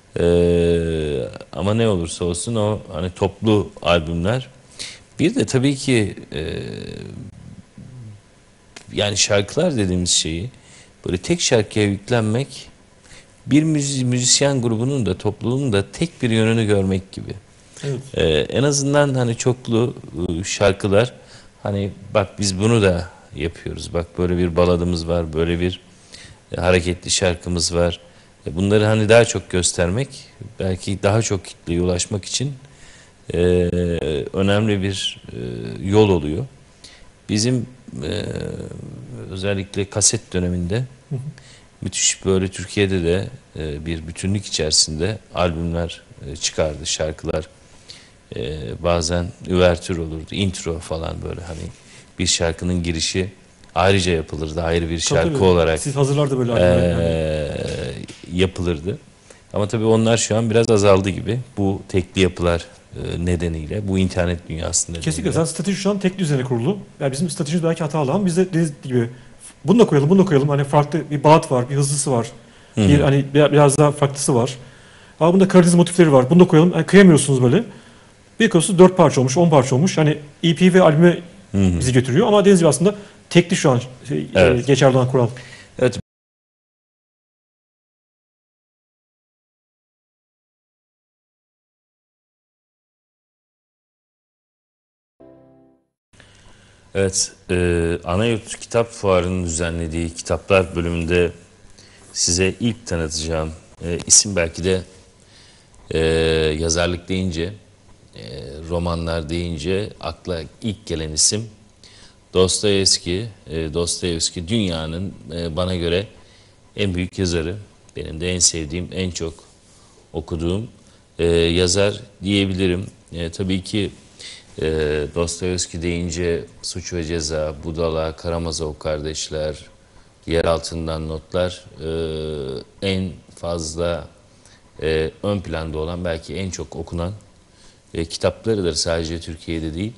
Ama ne olursa olsun o hani toplu albümler. Bir de tabii ki yani şarkılar dediğimiz şeyi böyle tek şarkıya yüklenmek bir müzisyen grubunun da topluluğun da tek bir yönünü görmek gibi. Evet. En azından hani çoklu şarkılar hani bak biz bunu da yapıyoruz. Bak böyle bir baladımız var, böyle bir hareketli şarkımız var. Bunları hani daha çok göstermek belki daha çok kitleye ulaşmak için e, önemli bir yol oluyor. Bizim özellikle kaset döneminde müthiş böyle Türkiye'de de bir bütünlük içerisinde albümler çıkardı, şarkılar. Bazen üvertür olurdu, intro falan böyle hani bir şarkının girişi ayrıca yapılırdı, ayrı bir şarkı Tabii. olarak Siz hazırlardı böyle albümleri. Yani. yapılırdı. Ama tabii onlar şu an biraz azaldı gibi. Bu tekli yapılar nedeniyle, bu internet dünyası nedeniyle. Kesinlikle. Zaten strateji şu an tekli üzerine kurulu. Yani bizim stratejimiz belki hatalı ama biz de dediğiniz gibi bunu da koyalım, bunu da koyalım. Hani farklı bir bağıt var, bir hızlısı var. Bir hani biraz daha farklısı var. Ama bunda Karadeniz motifleri var. Bunu da koyalım. Yani kıyamıyorsunuz böyle. Bir konusu 4 parça olmuş, 10 parça olmuş. Hani EP ve albüme bizi götürüyor. Ama dediğiniz gibi aslında tekli şu an Evet. geçerli olan kural. Evet. Evet, Anayurt Kitap Fuarı'nın düzenlediği kitaplar bölümünde size ilk tanıtacağım isim belki de yazarlık deyince, romanlar deyince akla ilk gelen isim Dostoyevski. Dostoyevski dünyanın bana göre en büyük yazarı. Benim de en sevdiğim, en çok okuduğum yazar diyebilirim. Tabii ki Dostoyevski deyince Suç ve Ceza, Budala, Karamazov kardeşler, Yer Altından Notlar en fazla ön planda olan belki en çok okunan kitaplarıdır. Sadece Türkiye'de değil,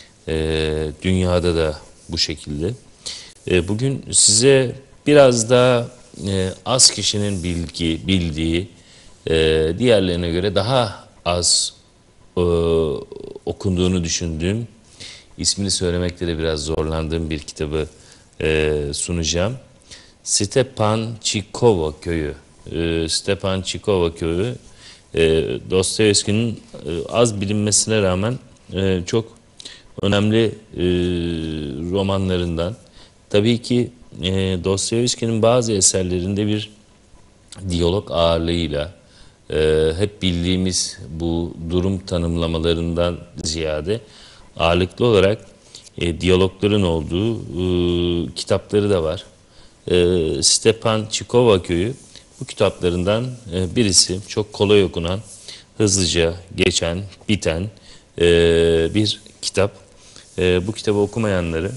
dünyada da bu şekilde. Bugün size biraz daha az kişinin bildiği, diğerlerine göre daha az okunduğunu düşündüğüm, ismini söylemekte de biraz zorlandığım bir kitabı sunacağım. Stepançikova Köyü. Stepançikova Köyü Dostoyevski'nin az bilinmesine rağmen çok önemli romanlarından. Tabii ki Dostoyevski'nin bazı eserlerinde bir diyalog ağırlığıyla hep bildiğimiz bu durum tanımlamalarından ziyade ağırlıklı olarak diyalogların olduğu kitapları da var. Stepançikova Köyü bu kitaplarından birisi, çok kolay okunan, hızlıca geçen, biten bir kitap. Bu kitabı okumayanları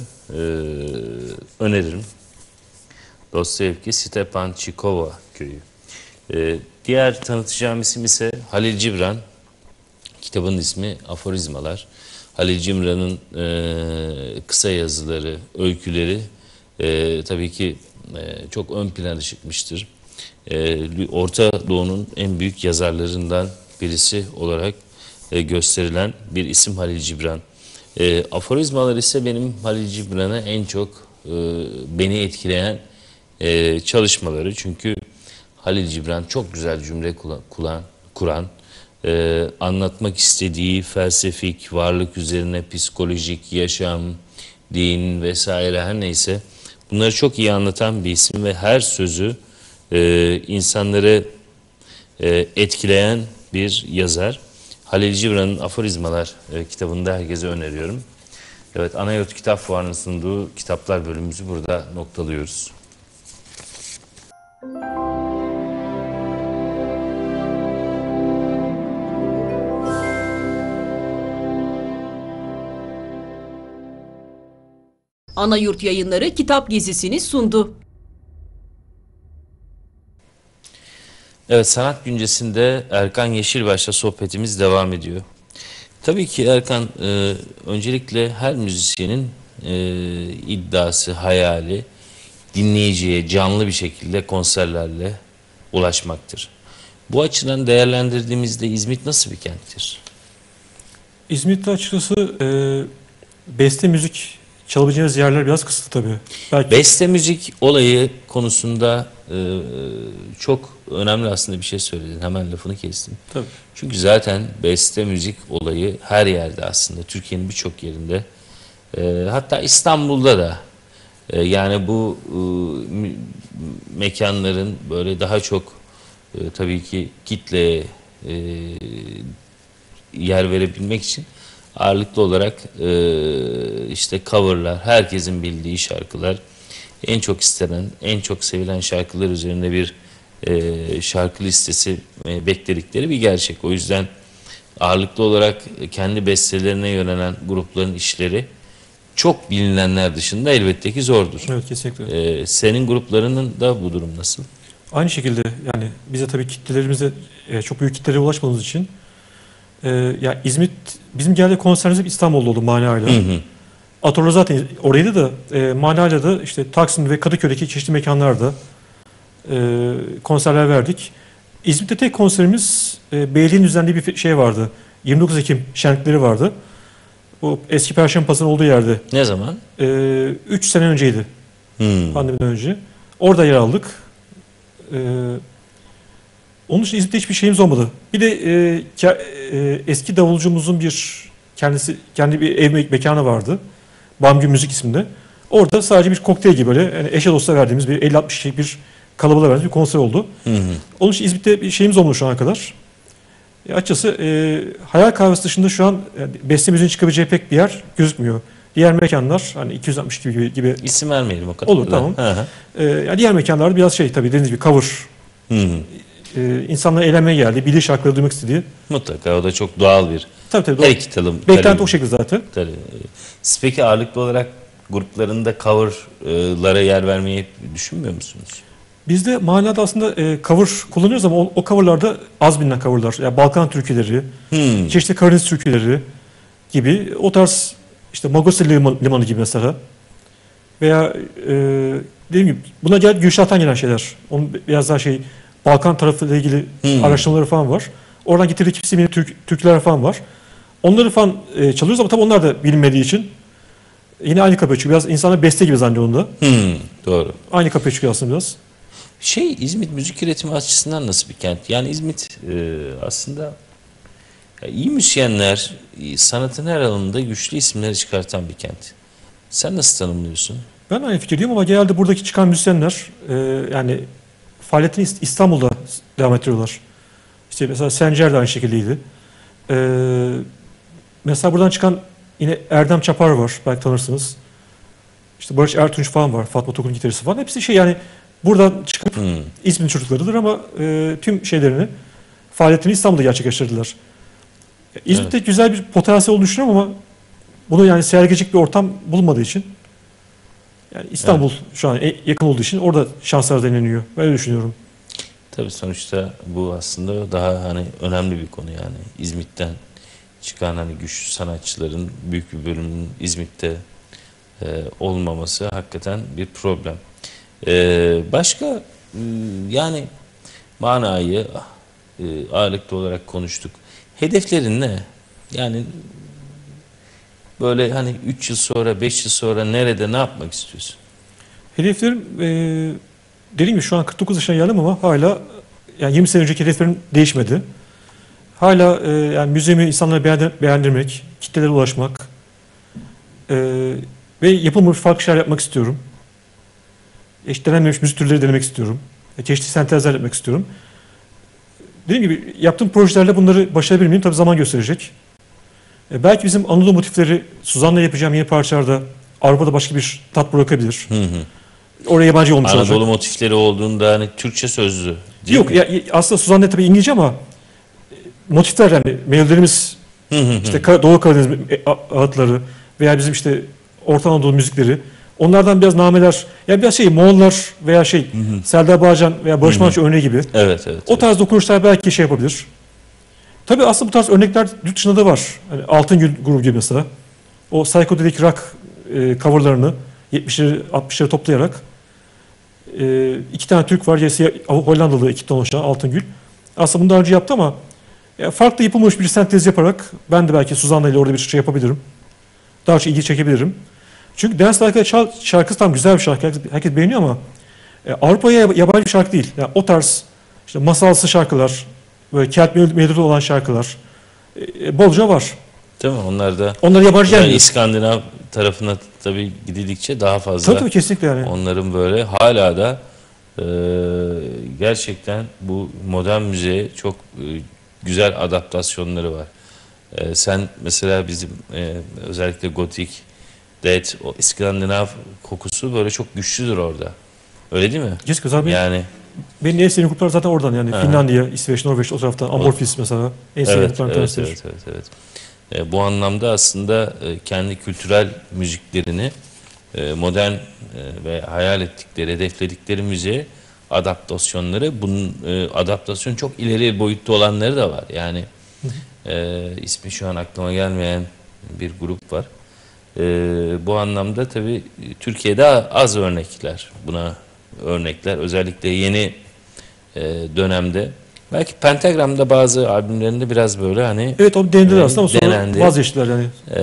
öneririm. Dostoyevski, Stepançikova Köyü. Diğer tanıtacağım isim ise Halil Cibran. Kitabın ismi Aforizmalar. Halil Cibran'ın kısa yazıları, öyküleri tabii ki çok ön plana çıkmıştır. Orta Doğu'nun en büyük yazarlarından birisi olarak gösterilen bir isim Halil Cibran. Aforizmalar ise benim Halil Cibran'a en çok beni etkileyen çalışmaları. Çünkü Halil Cibran çok güzel cümle kuran, anlatmak istediği felsefik, varlık üzerine psikolojik, yaşam, din vesaire her neyse Bunları çok iyi anlatan bir isim ve her sözü insanları etkileyen bir yazar. Halil Cibran'ın Aforizmalar kitabını da herkese öneriyorum. Evet, Anayurt Kitap Fuarı'nın sunduğu kitaplar bölümümüzü burada noktalıyoruz. Anayurt Yayınları kitap gezisini sundu. Evet, Sanat Güncesi'nde Erkan Yeşilbaş'la sohbetimiz devam ediyor. Tabii ki Erkan, öncelikle her müzisyenin iddiası, hayali dinleyiciye canlı bir şekilde konserlerle ulaşmaktır. Bu açıdan değerlendirdiğimizde İzmit nasıl bir kenttir? İzmit'te açıkçası beste müzik çalabileceğiniz yerler biraz kısıtlı tabii. Belki Beste müzik olayı konusunda çok önemli aslında bir şey söyledin. Hemen lafını kestim. tabii. Çünkü zaten beste müzik olayı her yerde aslında. Türkiye'nin birçok yerinde. Hatta İstanbul'da da yani bu mekanların böyle daha çok tabii ki kitleye yer verebilmek için ağırlıklı olarak işte coverlar, herkesin bildiği şarkılar, en çok istenen, en çok sevilen şarkılar üzerinde bir şarkı listesi bekledikleri bir gerçek. O yüzden ağırlıklı olarak kendi bestelerine yönelen grupların işleri çok bilinenler dışında elbette ki zordur. Evet, kesinlikle. Senin gruplarının da bu durum nasıl? Aynı şekilde yani bize tabii kitlelerimize çok büyük kitlere ulaşmadığımız için ya İzmit bizim geldiği konserimiz hep İstanbul'da oldu Manayla. Atorla zaten oraydı da Manayla da işte Taksim ve Kadıköy'deki çeşitli mekanlarda konserler verdik. İzmit'te tek konserimiz belediyenin düzenlediği bir şey vardı. 29 Ekim şenlikleri vardı. O eski Perşembe Pazarı'nın olduğu yerde. Ne zaman? 3 sene önceydi. Pandemiden önce. Orada yer aldık. Onun için İzmit'te hiçbir şeyimiz olmadı. Bir de eski davulcumuzun kendi bir ev mekanı vardı. Bamgü Müzik isminde. Orada sadece bir kokteyl gibi böyle yani eşe dosta verdiğimiz bir 50-60 kişilik bir kalabalığa verdiğimiz bir konser oldu. Onun için İzmit'te bir şeyimiz olmadı şu ana kadar. Açıkçası Hayal Kahvesi dışında şu an beste müziğin çıkabileceği pek bir yer gözükmüyor. Diğer mekanlar hani 260 gibi İsim vermeyelim o kadar. olur, tamam. Yani diğer mekanlarda biraz şey tabii dediğiniz gibi cover. İnsanlar eğlenmeye geldi, bildiği şarkıları duymak istediği. Mutlaka o da çok doğal bir. Tabii Her iki talım. beklenti o şekilde zaten. Tabii. Siz peki ağırlıklı olarak gruplarında cover'lara yer vermeyi düşünmüyor musunuz? Biz de manada aslında cover kullanıyoruz ama o coverlarda az bilinen coverlar. Yani Balkan türküleri, çeşitli Karadeniz türküleri gibi o tarz işte Magosi Limanı gibi mesela. Veya dediğim gibi buna Gülşah'tan gelen şeyler. Onun biraz daha Balkan tarafıyla ilgili araştırmaları falan var. Oradan getirdiği kimse türküler falan var. Onları falan çalıyoruz ama tabii onlar da bilinmediği için yine aynı kapıya çıkıyor. Biraz insanlar beste gibi zannediyor onu da. Doğru. Aynı kapıya çıkıyor aslında biraz. İzmit müzik üretimi açısından nasıl bir kent? Yani İzmit aslında iyi müzisyenler, sanatın her alanında güçlü isimleri çıkartan bir kent. Sen nasıl tanımlıyorsun? Ben aynı fikirdeyim ama genelde buradaki çıkan müzisyenler yani faaliyetini İstanbul'da devam ettiriyorlar. İşte mesela Sencer de aynı şekildeydi. Mesela buradan çıkan yine Erdem Çapar var, belki tanırsınız. İşte Barış Ertunç falan var, Fatma Tokun gitaristi falan. Hepsi yani buradan çıkıp İzmir çocuklarıdır ama tüm faaliyetini İstanbul'da gerçekleştirdiler. İzmit'te güzel bir potansiyel olduğunu düşünüyorum ama bunu yani sergilecek bir ortam bulunmadığı için yani İstanbul şu an yakın olduğu için orada şanslar deneniyor. Ben öyle düşünüyorum. Tabii sonuçta bu aslında daha hani önemli bir konu yani. İzmit'ten çıkan hani güçlü sanatçıların büyük bir bölümünün İzmit'te olmaması hakikaten bir problem. Başka yani manayı ağırlıklı olarak konuştuk. Hedeflerin ne? Yani böyle hani 3 yıl sonra, 5 yıl sonra nerede, ne yapmak istiyorsun? Hedeflerim dediğim gibi şu an 49 yaşına geldim ama hala yani 20 sene önceki hedeflerim değişmedi. Hala yani müziğimi insanlara beğendirmek, kitlelere ulaşmak ve yapılmış farklı şeyler yapmak istiyorum. hiç denenmemiş müzik türleri denemek istiyorum. Çeşitli sentezler yapmak istiyorum. Dediğim gibi yaptığım projelerle bunları başarabilir miyim? Tabii zaman gösterecek. Belki bizim Anadolu motifleri Suzan'la yapacağım yeni parçalarda Avrupa'da başka bir tat bırakabilir. Oraya yabancı olmuş olacak. Anadolu motifleri olduğunda hani Türkçe sözlü değil Yok mi? ya, aslında Suzan'la tabii İngilizce ama motifler yani melodilerimiz işte Doğu Karadeniz ağıtları veya bizim işte Orta Anadolu müzikleri onlardan biraz nameler ya biraz Moğollar veya Serdar Bağcan veya Barış Manço örneği gibi Evet, evet. o tarz dokunuşlar belki şey yapabilir. Tabii aslında bu tarz örnekler yurt dışında da var. Hani Altıngül grubu gibi mesela. O psychedelic rock coverlarını 70'leri 60'ları toplayarak iki tane Türk var. Birisi Hollandalı ekipten oluşan Altıngül. Aslında bunu daha önce yaptı ama farklı yapılmış bir sentez yaparak ben de belki Suzan'la ile orada bir şey yapabilirim. Daha çok ilgi çekebilirim. Çünkü Dance Like a şarkısı tam güzel bir şarkı. Herkes beğeniyor ama Avrupa'ya yabancı bir şarkı değil. Yani o tarz işte masalsı şarkılar, böyle kelt melodili olan şarkılar bolca var. Değil mi? Onlar da Onları yabancı gelmiyor. İskandinav tarafına tabii gidildikçe daha fazla Tabii kesinlikle yani. onların böyle hala da gerçekten bu modern müziğe çok güzel adaptasyonları var. Sen mesela bizim özellikle gotik, death, o İskandinav kokusu böyle çok güçlüdür orada. Öyle değil mi? Kesinlikle zaten Yani benim en sevdiğim gruplar zaten oradan yani. Aha. Finlandiya, İsveç, Norveç o taraftan. Amorphis mesela. En sevdiğim evet, gruplardan evet, tanesidir. evet, evet, evet. Bu anlamda aslında kendi kültürel müziklerini modern ve hayal ettikleri, hedefledikleri müziğe adaptasyonları, bunun adaptasyon çok ileri boyutta olanları da var. Yani ismi şu an aklıma gelmeyen bir grup var. Bu anlamda tabii Türkiye'de az örnekler, buna örnekler. Özellikle yeni dönemde. Belki Pentagram'da bazı albümlerinde biraz böyle hani Evet o denediler aslında ama sonra denendi. vazgeçtiler yani.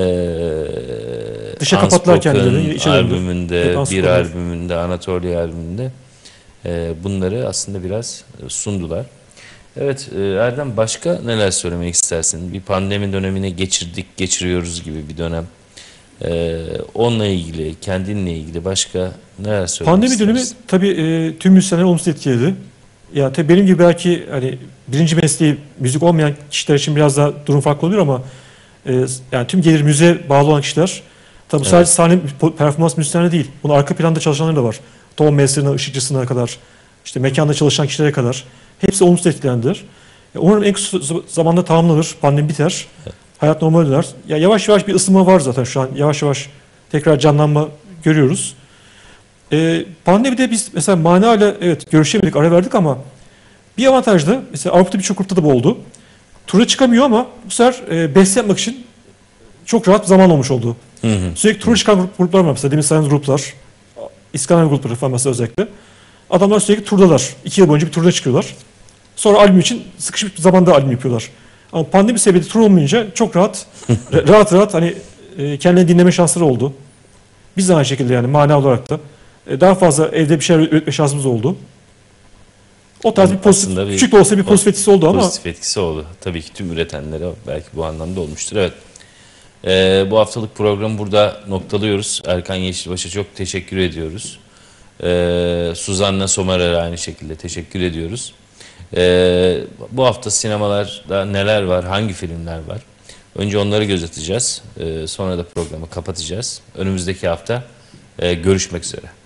Dışa kapattılar kendilerini. içe döndü. Albümünde, Evet, bir Unspoken. albümünde, Anatolia albümünde bunları aslında biraz sundular. Evet Erdem, başka neler söylemek istersin? Bir pandemi dönemine geçiriyoruz gibi bir dönem. Onunla ilgili, kendinle ilgili başka neler söylemek Pandemi istersin? dönemi tabii tüm müzisyenleri olumsuz etkiledi. Ya tabii benim gibi belki hani birinci mesleği müzik olmayan kişiler için biraz daha durum farklı oluyor ama yani tüm gelir müziğe bağlı olan kişiler tabii bu sadece sahne performans müzisyenleri değil. Bunun arka planda çalışanlar da var. Ton mesterine, ışıkçısına kadar, işte mekanda çalışan kişilere kadar hepsi olumsuz etkilendiler. Umarım en kısa zamanda tamamlanır, pandemi biter. Hayat normale döner. Ya yavaş yavaş bir ısınma var zaten şu an. Yavaş yavaş tekrar canlanma görüyoruz. Pandemide biz mesela Mana'yla evet görüşemedik, ara verdik ama bir avantaj da mesela Avrupa'da birçok grupta da bu oldu. Tura çıkamıyor ama bu sefer beste yapmak için çok rahat bir zaman olmuş oldu. Sürekli tura çıkan gruplar var mesela. Demin saydığınız gruplar, İskandinav grupları falan mesela özellikle. Adamlar sürekli turdalar. 2 yıl boyunca bir turda çıkıyorlar. Sonra albüm için sıkışık bir zamanda albüm yapıyorlar. Ama pandemi sebebiyle tur olmayınca çok rahat, rahat hani kendilerini dinleme şansları oldu. Biz de aynı şekilde yani mana olarak da daha fazla evde bir şeyler üretme şansımız oldu. O tarz bir pozitif, küçük de olsa bir pozitif etkisi oldu ama pozitif etkisi oldu. Tabii ki tüm üretenlere belki bu anlamda olmuştur. Evet. Bu haftalık programı burada noktalıyoruz. Erkan Yeşilbaş'a çok teşekkür ediyoruz. Suzanna Somerer'e aynı şekilde teşekkür ediyoruz. Bu hafta sinemalarda neler var, hangi filmler var? Önce onları gözeteceğiz. Sonra da programı kapatacağız. Önümüzdeki hafta görüşmek üzere.